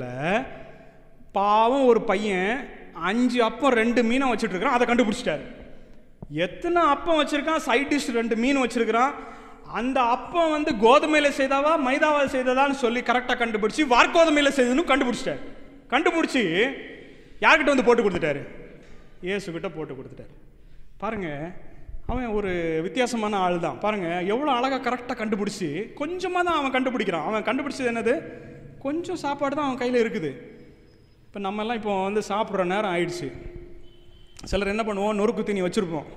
பாவம் ஒரு பையன் 5 அப்பம் 2 மீனை வச்சுட்டு இருக்கிறான். அதை கண்டுபிடிச்சிட்டாரு. எத்தனை அப்பம் வச்சிருக்கான்? சைட் டிஷ் 2 மீன் வச்சிருக்கிறான். அந்த அப்பம் வந்து கோதுமையில செய்தாவா மைதாவால் செய்ததான்னு சொல்லி கரெக்டாக கண்டுபிடிச்சி வார்கோதுமையில செய்ததுன்னு கண்டுபிடிச்சிட்டாரு. கண்டுபிடிச்சி யார்கிட்ட வந்து போட்டு கொடுத்துட்டாரு? இயேசுகிட்ட போட்டு கொடுத்துட்டாரு. பாருங்க, அவன் ஒரு வித்தியாசமான ஆள் தான். பாருங்க எவ்வளோ அழகாக கரெக்டாக கண்டுபிடிச்சி, கொஞ்சமாக தான் அவன் கண்டுபிடிக்கிறான். அவன் கண்டுபிடிச்சது என்னது? கொஞ்சம் சாப்பாடு தான் அவன் கையில் இருக்குது. இப்போ நம்மெல்லாம் இப்போ வந்து சாப்பிட்ற நேரம் ஆயிடுச்சு. சிலர் என்ன பண்ணுவோம், நொறுக்கு தீனி வச்சுருப்போம்,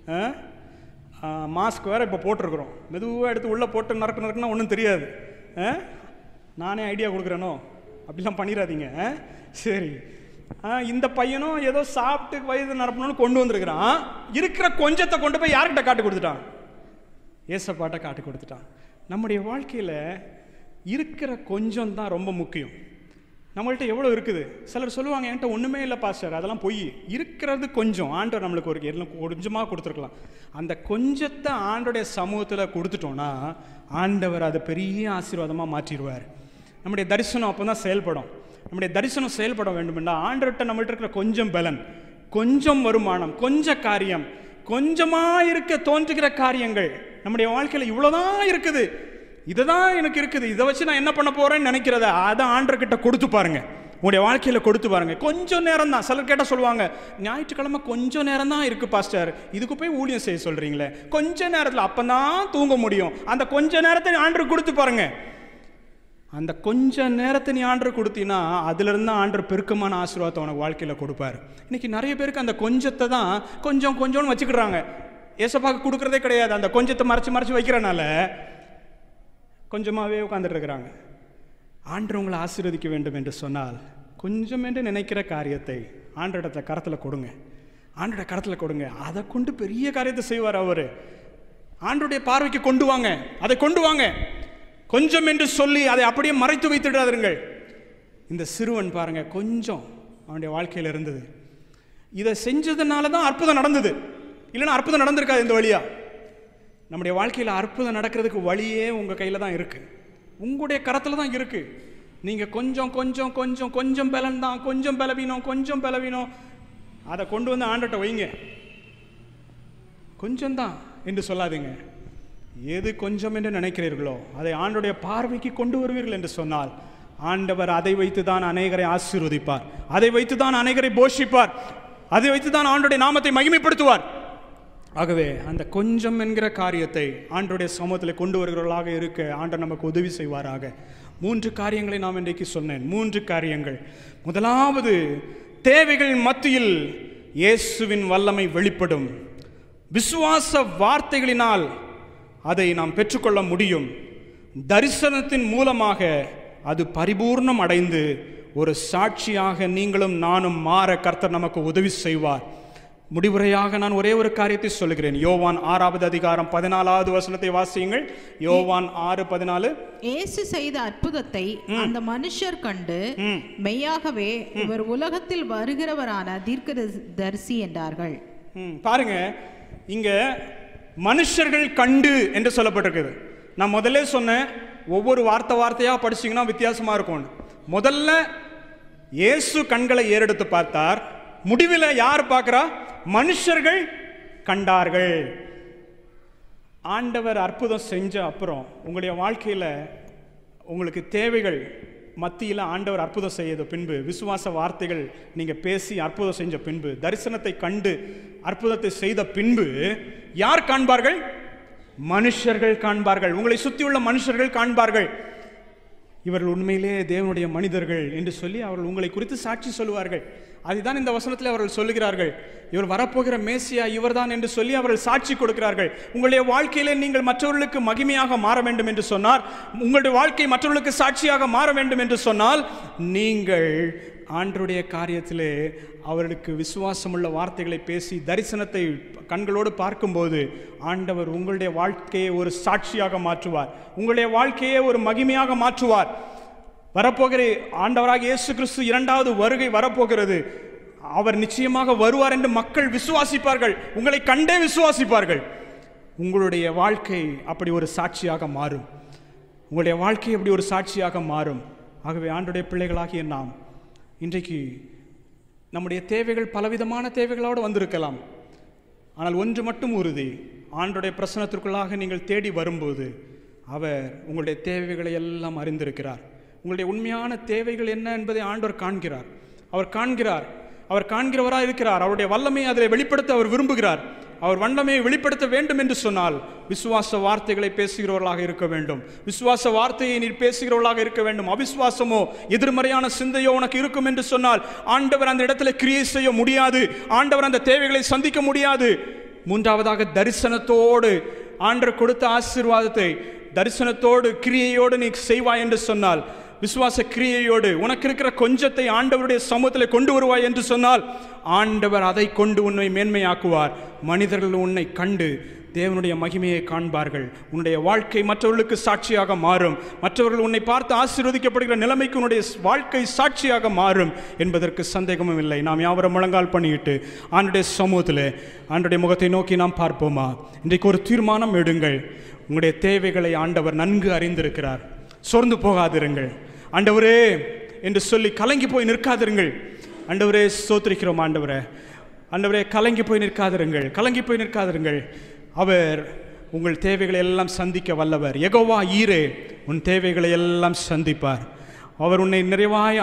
மாஸ்க் வேறு இப்போ போட்டிருக்கிறோம். மெதுவாக எடுத்து உள்ளே போட்டு நறுக்குன்னா ஒன்றும் தெரியாது. நானே ஐடியா கொடுக்குறேனோ? அப்படிலாம் பண்ணிடாதீங்க. சரி, இந்த பையனும் ஏதோ சாப்பிட்டு வயது நடப்பணும்னு கொண்டு வந்திருக்கிறான். இருக்கிற கொஞ்சத்தை கொண்டு போய் யார்கிட்ட காட்டு கொடுத்துட்டான்? ஏசப்பாட்ட காட்டு கொடுத்துட்டான். நம்முடைய வாழ்க்கையில் இருக்கிற கொஞ்சம் தான் ரொம்ப முக்கியம். நம்மள்கிட்ட எவ்வளோ இருக்குது? சிலர் சொல்லுவாங்க, என்கிட்ட ஒன்றுமே இல்லை பாஸ்டர். அதெல்லாம் பொய். இருக்கிறது கொஞ்சம். ஆண்டவர் நம்மளுக்கு ஒரு எல்லாம் கொஞ்சமாக கொடுத்துருக்கலாம். அந்த கொஞ்சத்தை ஆண்டோடைய சமூகத்தில் கொடுத்துட்டோன்னா ஆண்டவர் அதை பெரிய ஆசீர்வாதமாக மாற்றிடுவார். நம்முடைய தரிசனம் அப்போ தான் செயல்படும். நம்முடைய தரிசனம் செயல்பட வேண்டுமென்றா ஆண்டவர்கிட்ட நம்மள்ட்ட இருக்கிற கொஞ்சம் பலன், கொஞ்சம் வருமானம், கொஞ்சம் காரியம், கொஞ்சமாக இருக்க தோன்றுகிற காரியங்கள் நம்முடைய வாழ்க்கையில் இவ்வளோதான் இருக்குது, இதுதான் எனக்கு இருக்குது, இதை வச்சு நான் என்ன பண்ண போகிறேன்னு நினைக்கிறத அதை ஆண்டவர்கிட்ட கொடுத்து பாருங்கள். உங்களுடைய வாழ்க்கையில் கொடுத்து பாருங்கள். கொஞ்சம் நேரம் தான். சிலர் கேட்டால் சொல்லுவாங்க, ஞாயிற்றுக்கிழமை கொஞ்சம் நேரம் தான் இருக்குது பாஸ்டர், இதுக்கு போய் ஊழியம் செய்ய சொல்கிறீங்களே, கொஞ்ச நேரத்தில் அப்போ தான் தூங்க முடியும். அந்த கொஞ்ச நேரத்தை ஆண்டவர் கொடுத்து பாருங்கள். அந்த கொஞ்ச நேரத்தை நீ ஆண்டர் கொடுத்தீங்கன்னா அதிலிருந்து ஆண்டர் பெருக்கமான ஆசீர்வாதத்தை உனக்கு வாழ்க்கையில் கொடுப்பார். இன்றைக்கி நிறைய பேருக்கு அந்த கொஞ்சத்தை தான் கொஞ்சம்னு வச்சுக்கிறாங்க. ஏசப்பாக்கு கொடுக்குறதே கிடையாது. அந்த கொஞ்சத்தை மறைச்சி வைக்கிறனால கொஞ்சமாகவே உட்காந்துட்டு இருக்கிறாங்க. ஆண்டர் உங்களை ஆசீர்வதிக்க வேண்டும் என்று சொன்னால் கொஞ்சம் என்று நினைக்கிற காரியத்தை ஆண்டரிடத்தை கரத்தில் கொடுங்க. ஆண்டோட கரத்தில் கொடுங்க. அதை கொண்டு பெரிய காரியத்தை செய்வார் அவர். ஆண்டருடைய பார்வைக்கு கொண்டு வாங்க, அதை கொண்டு வாங்க. கொஞ்சம் என்று சொல்லி அதை அப்படியே மறைத்து வைத்துடாதீர்கள். இந்த சிறுவன் பாருங்க, கொஞ்சம் அவனுடைய வாழ்க்கையில் இருந்தது. இதை செஞ்சதுனால தான் அற்புதம் நடந்தது, இல்லைன்னா அற்புதம் நடந்திருக்காது. இந்த வழியா நம்முடைய வாழ்க்கையில் அற்புதம் நடக்கிறதுக்கு வழியே உங்கள் கையில் தான் இருக்குது, உங்களுடைய கரத்தில் தான் இருக்குது. நீங்கள் கொஞ்சம் கொஞ்சம் கொஞ்சம் கொஞ்சம் பலன் தான், கொஞ்சம் பலவீனம் அதை கொண்டு வந்து ஆண்டட்ட வைங்க. கொஞ்சம் தான் என்று சொல்லாதீங்க. எது கொஞ்சம் என்று நினைக்கிறீர்களோ அதை ஆண்டோடைய பார்வைக்கு கொண்டு வருவீர்கள் என்று சொன்னால் ஆண்டவர் அதை வைத்து தான் அநேகரை ஆசீர்வதிப்பார், அதை வைத்து தான் அநேகரை போஷிப்பார், அதை வைத்து தான் ஆண்டோடைய நாமத்தை மகிமைப்படுத்துவார். ஆகவே அந்த கொஞ்சம் என்கிற காரியத்தை ஆண்டோடைய சமூகத்தில் கொண்டு வருகிறவர்களாக இருக்க ஆண்டவர் நமக்கு உதவி செய்வாராக. 3 காரியங்களை நாம் இன்றைக்கு சொன்னேன். 3 காரியங்கள். முதலாவது, தேவைகள் மத்தியில் இயேசுவின் வல்லமை வெளிப்படும். விசுவாச வார்த்தைகளினால் அதை நாம் பெற்றுக்கொள்ள முடியும். தரிசனத்தின் மூலமாக அது பரிபூர்ணம் அடைந்து ஒரு சாட்சியாக நீங்களும் நானும் மாற கர்த்தர் நமக்கு உதவி செய்வார். முடிவுரையாக நான் ஒரே ஒரு காரியத்தை சொல்லுகிறேன். யோவான் 6வது அதிகாரம் 14வது வசனத்தை வாசியுங்கள். யோவான் 6:14. இயேசு செய்த அற்புதத்தை அந்த மனுஷர் கண்டு மெய்யாகவே இவர் உலகத்தில் வருகிறவரான தீர்க்கதரிசி என்றார்கள். பாருங்க, இங்க மனுஷர்கள் கண்டு என்று சொல்லப்பட்டிருக்குது. நான் முதல்ல சொன்னேன், ஒவ்வொரு வார்த்தையா படிச்சீங்கன்னா வித்தியாசமா இருக்கும். முதல்ல இயேசு கண்களை ஏறெடுத்து பார்த்தார். முடிவில் யார் பார்க்கிறா? மனுஷர்கள் கண்டார்கள். ஆண்டவர் அற்புதம் செஞ்ச அப்புறம் உங்களுடைய வாழ்க்கையில் உங்களுக்கு தேவைகள் மத்தியில் ஆண்டவர் அற்புதம் செய்த பின்பு, விசுவாச வார்த்தைகள் நீங்கள் பேசி அற்புதம் செஞ்ச பின்பு, தரிசனத்தை கண்டு அற்புதத்தை செய்த பின்பு யார் காண்பார்கள்? மனுஷர்கள் காண்பார்கள். உங்களை சுற்றியுள்ள மனுஷர்கள் காண்பார்கள். இவர்கள் உண்மையிலே தேவனுடைய மனிதர்கள் என்று சொல்லி அவர்கள் உங்களை குறித்து சாட்சி சொல்லுவார்கள். அதுதான் இந்த வசனத்தில் அவர்கள் சொல்லுகிறார்கள். இவர் வரப்போகிற மேசியா இவர்தான் என்று சொல்லி அவர்கள் சாட்சி கொடுக்கிறார்கள். உங்களுடைய வாழ்க்கையிலே நீங்கள் மற்றவர்களுக்கு மகிமையாக மாற வேண்டும் என்று சொன்னார், உங்களுடைய வாழ்க்கை மற்றவர்களுக்கு சாட்சியாக மாற வேண்டும் என்று சொன்னால், நீங்கள் ஆண்டவருடைய காரியத்திலே அவர்களுக்கு விசுவாசமுள்ள வார்த்தைகளை பேசி தரிசனத்தை கண்களோடு பார்க்கும்போது ஆண்டவர் உங்களுடைய வாழ்க்கையை ஒரு சாட்சியாக மாற்றுவார், உங்களுடைய வாழ்க்கையை ஒரு மகிமையாக மாற்றுவார். வரப்போகிற ஆண்டவராக இயேசு கிறிஸ்து 2வது வருகை வரப்போகிறது. அவர் நிச்சயமாக வருவார் என்று மக்கள் விசுவாசிப்பார்கள், உங்களை கண்டே விசுவாசிப்பார்கள். உங்களுடைய வாழ்க்கை அப்படி ஒரு சாட்சியாக மாறும், உங்களுடைய வாழ்க்கை அப்படி ஒரு சாட்சியாக மாறும். ஆகவே ஆண்டவருடைய பிள்ளைகளாகிய நாம் இன்றைக்கு நம்முடைய தேவைகள் பலவிதமான தேவைகளோடு வந்திருக்கலாம். ஆனால் ஒன்று மட்டும் உறுதி, ஆண்டவருடைய பிரசன்னத்திற்குள்ளாக நீங்கள் தேடி வரும்போது அவர் உங்களுடைய தேவைகளை எல்லாம் அறிந்திருக்கிறார். உங்களுடைய உண்மையான தேவைகள் என்ன என்பதை ஆண்டவர் காண்கிறார். அவர் காண்கிறவராக இருக்கிறார். அவருடைய வல்லமையை அதில் வெளிப்படுத்த அவர் விரும்புகிறார். அவர் வல்லமையை வெளிப்படுத்த வேண்டும் என்று சொன்னால் விசுவாச வார்த்தைகளை பேசுகிறவர்களாக இருக்க வேண்டும். விசுவாச வார்த்தையை நீர் பேசுகிறவர்களாக இருக்க வேண்டும். அவிசுவாசமோ எதிர்மறையான சிந்தையோ உனக்கு இருக்கும் என்று சொன்னால் ஆண்டவர் அந்த இடத்துல கிரியை செய்ய முடியாது, ஆண்டவர் அந்த தேவைகளை சந்திக்க முடியாது. 3வதாக, தரிசனத்தோடு ஆண்டவர் கொடுத்த ஆசீர்வாதத்தை தரிசனத்தோடு கிரியையோடு நீ செய்வாய் என்று சொன்னால், விசுவாச கிரியையோடு உனக்கு இருக்கிற கொஞ்சத்தை ஆண்டவருடைய சமூகத்தில் கொண்டு வருவாய் என்று சொன்னால் ஆண்டவர் அதை கொண்டு உன்னை மேன்மையாக்குவார். மனிதர்கள் உன்னை கண்டு தேவனுடைய மகிமையை காண்பார்கள். உன்னுடைய வாழ்க்கை மற்றவர்களுக்கு சாட்சியாக மாறும். மற்றவர்கள் உன்னை பார்த்து ஆசீர்வதிக்கப்படுகிற நிலைமைக்கு உன்னுடைய வாழ்க்கை சாட்சியாக மாறும் என்பதற்கு சந்தேகமும் இல்லை. நாம் யாவரும் முழங்கால் பண்ணிட்டு ஆண்டுடைய சமூகத்தில் ஆண்டுடைய முகத்தை நோக்கி நாம் பார்ப்போமா? இன்றைக்கு ஒரு தீர்மானம் எடுங்கள். உங்களுடைய தேவைகளை ஆண்டவர் நன்கு அறிந்திருக்கிறார். சோர்ந்து போகாதிருங்கள். ஆண்டவரே என்று சொல்லி கலங்கி போய் நிற்காதிருங்கள். ஆண்டவரே ஸ்தோத்திரிக்கிறோம். ஆண்டவரே கலங்கி போய் நிற்காதிருங்கள். அவர் உங்கள் தேவைகளை எல்லாம் சந்திக்க வல்லவர். யெகோவா ஈரே உன் தேவைகளை எல்லாம் சந்திப்பார். அவர் உன்னை நிறைவாய்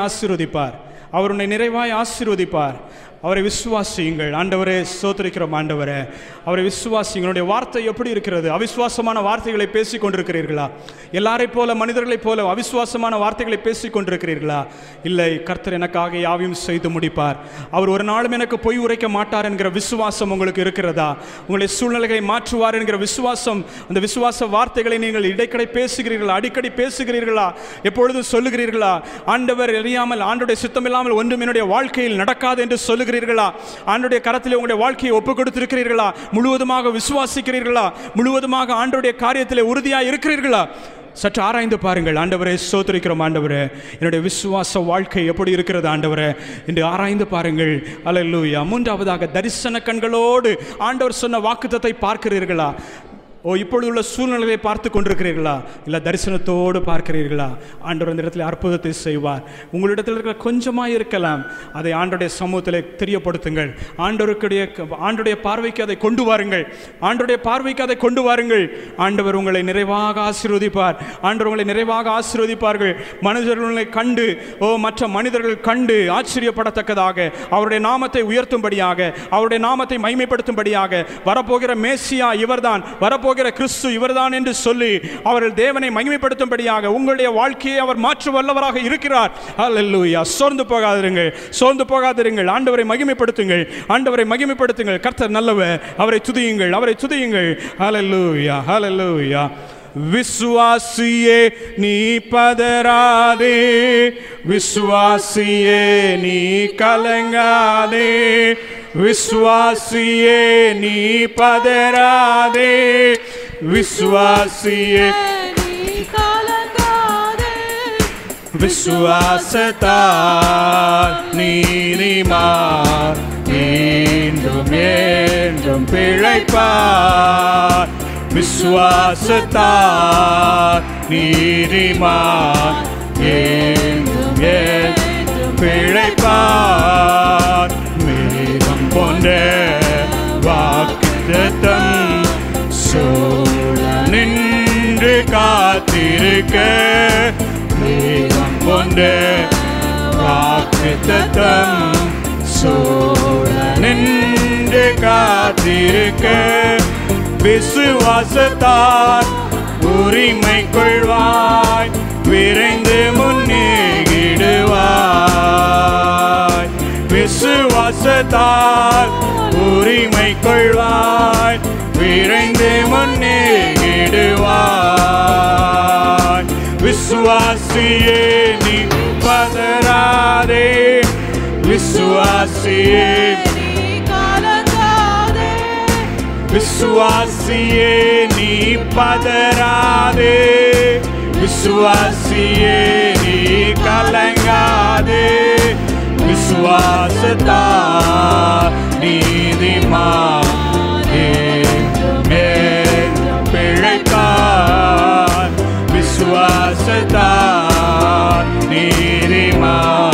ஆசீர்வதிப்பார். அவரை விசுவாசியுங்கள். ஆண்டவரே ஸ்தோத்திரிக்கிறோம். ஆண்டவரே அவரை விசுவாசியுங்களுடைய வார்த்தை எப்படி இருக்கிறது? அவிசுவாசமான வார்த்தைகளை பேசிக் கொண்டிருக்கிறீர்களா? எல்லாரை போல மனிதர்களைப் போல அவிசுவாசமான வார்த்தைகளை பேசிக் கொண்டிருக்கிறீர்களா? இல்லை, கர்த்தர் எனக்காக யாவையும் செய்து முடிப்பார், அவர் ஒரு நாளும் எனக்கு பொய் உரைக்க மாட்டார் என்கிற விசுவாசம் உங்களுக்கு இருக்கிறதா? உங்களுடைய சூழ்நிலைகளை மாற்றுவார் என்கிற விசுவாசம், அந்த விசுவாச வார்த்தைகளை நீங்கள் இடைக்கடை பேசுகிறீர்களா? அடிக்கடி பேசுகிறீர்களா? எப்பொழுதும் சொல்லுகிறீர்களா? ஆண்டவர் அறியாமல், ஆண்டவருடைய சித்தமில்லாமல் ஒன்றும் என்னுடைய வாழ்க்கையில் நடக்காது என்று சொல்லுகிறீர்களா? ஆண்டவருடைய கரத்தில் உங்களுடைய வாழ்க்கையை ஒப்புக் கொடுத்திருக்கிறீர்களா? முழுவதுமாக விசுவாசிக்கிறீர்களா? முழுவதுமாக ஆண்டவருடைய காரியத்தில் உறுதியாக இருக்கிறீர்களா? சற்று ஆராய்ந்து பாருங்கள். ஆண்டவரே ஸ்தோத்திரிக்கிறோம். ஆண்டவரே என்னுடைய விசுவாச வாழ்க்கை எப்படி இருக்கிறது ஆண்டவரே என்று ஆராய்ந்து பாருங்கள். அல்லேலூயா. மூன்றாவதாக, தரிசன கண்களோடு ஆண்டவர் சொன்ன வாக்குத்தத்தை பார்க்கிறீர்களா? இப்பொழுது உள்ள சூழ்நிலையை பார்த்து கொண்டிருக்கிறீர்களா? இல்லை தரிசனத்தோடு பார்க்கிறீர்களா? ஆண்டவர் அந்த இடத்துல அற்புதத்தை செய்வார். உங்களிடத்தில் இருக்கிற கொஞ்சமாக இருக்கலாம், அதை ஆண்டோடைய சமூகத்தில் தெரியப்படுத்துங்கள். ஆண்டோடைய பார்வைக்கு அதை கொண்டு வாருங்கள். ஆண்டோடைய பார்வைக்கு அதை கொண்டு வாருங்கள். ஆண்டவர் உங்களை நிறைவாக ஆசீர்வதிப்பார். ஆண்டவர் உங்களை நிறைவாக ஆசீர்வதிப்பார்கள். மனிதர்களை கண்டு மற்ற மனிதர்கள் கண்டு ஆச்சரியப்படத்தக்கதாக, அவருடைய நாமத்தை உயர்த்தும்படியாக, அவருடைய நாமத்தை மகிமைப்படுத்தும்படியாக, வரப்போகிற மேசியா இவர்தான், வரப்போகிற கிறிஸ்து இவர்தான் என்று சொல்லி அவர்கள் தேவனை மகிமைப்படுத்தும்படியாக உங்களுடைய வாழ்க்கையை அவர் மாற்ற வல்லவராக இருக்கிறார். அல்லேலூயா. சோர்ந்து போகாதிருங்கள். ஆண்டவரை மகிமைப்படுத்துங்கள். ஆண்டவரை மகிமைப்படுத்துங்கள். கர்த்தர் நல்லவர். அவரை துதியுங்கள். அவரை துதியுங்கள். அல்லேலூயா. அல்லேலூயா. விசுவாசியே நீ பதறாதே, விசுவாசியே நீ கலங்காதே, விசுவாசியே நீ பதறாதே, விசுவாசியே நீ கலங்காதே, விசுவாசத்தால் நீதிமான் மீண்டும் மீண்டும் பிழைப்பார், விசுவாசத்தால் நீதிமான் மீண்டும் மீண்டும் பிழைப்பார். மேகம் போன்ற வாக்குத்தத்தம் சூழ நின்று காத்திருக்க, மேகம் போன்ற வாக்குத்தத்தம் சூழ நின்று காத்திருக்க, விசுவாசத்தால் உரிமை கொள்வாய், விரைந்து முன்னேறிடுவாய், விசுவாசத்தால் உரிமை கொள்வாய், விரைந்து முன்னேறிடுவாய். விசுவாசியே நீ பதறாதே, விசுவாசியே விசுவாசியே நீ பதறாதே, விசுவாசியே நீ கலங்காதே, விசுவாசத்தால் நீதிமான் பிழைப்பார், விசுவாசத்தால் நீதிமான்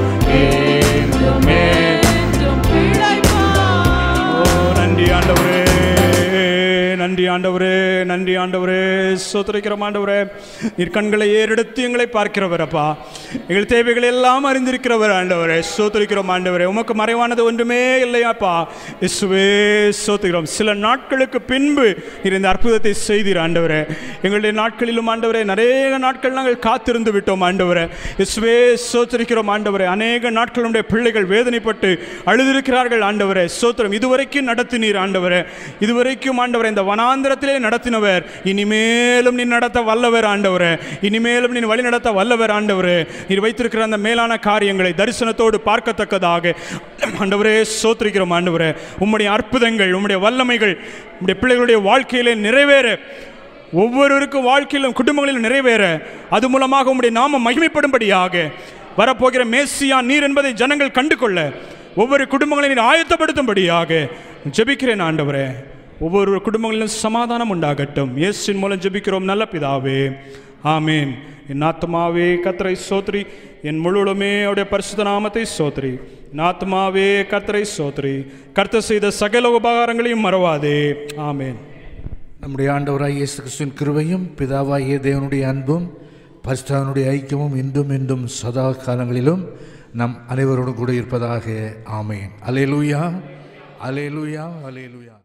நன்றி ஆண்டவரே, நன்றி ஆண்டவரே, ஸ்தோத்திரிக்கிறோம் ஆண்டவரே. நீர் கண்களை ஏறெடுத்து எங்களை பார்க்கிறவர் அப்பா, எங்கள் தேவைகளை எல்லாம் அறிந்திருக்கிறவர் ஆண்டவரே. ஸ்தோத்திரிக்கிறோம் ஆண்டவரே. உமக்கு மறைவானது ஒன்றுமே இல்லையாப்பா. இயேசுவே ஸ்தோத்திரிக்கிறோம். சில நாட்களுக்கு பின்பு நீர் இந்த அற்புதத்தை செய்தீர் ஆண்டவரே. எங்களுடைய நாட்களிலும் ஆண்டவரே நிறைய நாட்கள் நாங்கள் காத்திருந்து விட்டோம் ஆண்டவரே. இயேசுவே ஸ்தோத்திரிக்கிறோம் ஆண்டவரே. அநேக நாட்கள் நம்முடைய பிள்ளைகள் வேதனைப்பட்டு அழுதிருக்கிறார்கள் ஆண்டவரே. ஸ்தோத்திரம். இதுவரைக்கும் நடத்தினீர் ஆண்டவரே. இதுவரைக்கும் ஆண்டவரே இந்த வனாந்திரத்திலே நடத்தினவர், இனிமேலும் நீ நடத்த வல்லவர் ஆண்டவரே. இனிமேலும் நீ வழி நடத்த வல்லவர் ஆண்டவரே. நீர் வைத்திருக்கிற அந்த மேலான காரியங்களை தரிசனத்தோடு பார்க்கத்தக்கதாக ஆண்டவரே ஸ்தோத்திரிக்கிறோம் ஆண்டவரே. உம்முடைய அற்புதங்கள், உம்முடைய வல்லமைகள் உம்முடைய பிள்ளைகளுடைய வாழ்க்கையிலே நிறைவேற, ஒவ்வொருவருக்கும் வாழ்க்கையிலும் குடும்பங்களிலும் நிறைவேற, அது மூலமாக உம்முடைய நாமம் மகிமைப்படும்படியாக, வரப்போகிற மேசியா நீர் என்பதை ஜனங்கள் கண்டு கொள்ள, ஒவ்வொரு குடும்பங்களையும் நீர் ஆயத்தப்படுத்தும்படியாக ஜெபிக்கிறேன் ஆண்டவரே. ஒவ்வொரு குடும்பங்களிலும் சமாதானம் உண்டாகட்டும். இயேசுவின் மூலம் ஜெபிக்கிறோம் நல்ல பிதாவே, ஆமேன். என் ஆத்மாவே கர்த்தரை ஸ்தோத்திரி, என் முழுவதுமே அவருடைய பரிசுத்த நாமத்தை ஸ்தோத்திரி. என் ஆத்மாவே கர்த்தரை ஸ்தோத்திரி, கர்த்தர் செய்த சகல உபகாரங்களையும் மறவாதே. ஆமேன். நம்முடைய ஆண்டவராய் இயேசு கிறிஸ்துவின் கிருபையும் பிதாவாகிய தேவனுடைய அன்பும் பரிசுத்தனுடைய ஐக்கியமும் இன்றும் இன்றும் சதா காலங்களிலும் நம் அனைவரோடும் கூட இருப்பதாக. ஆமேன். அல்லேலூயா, அல்லேலூயா, அல்லேலூயா.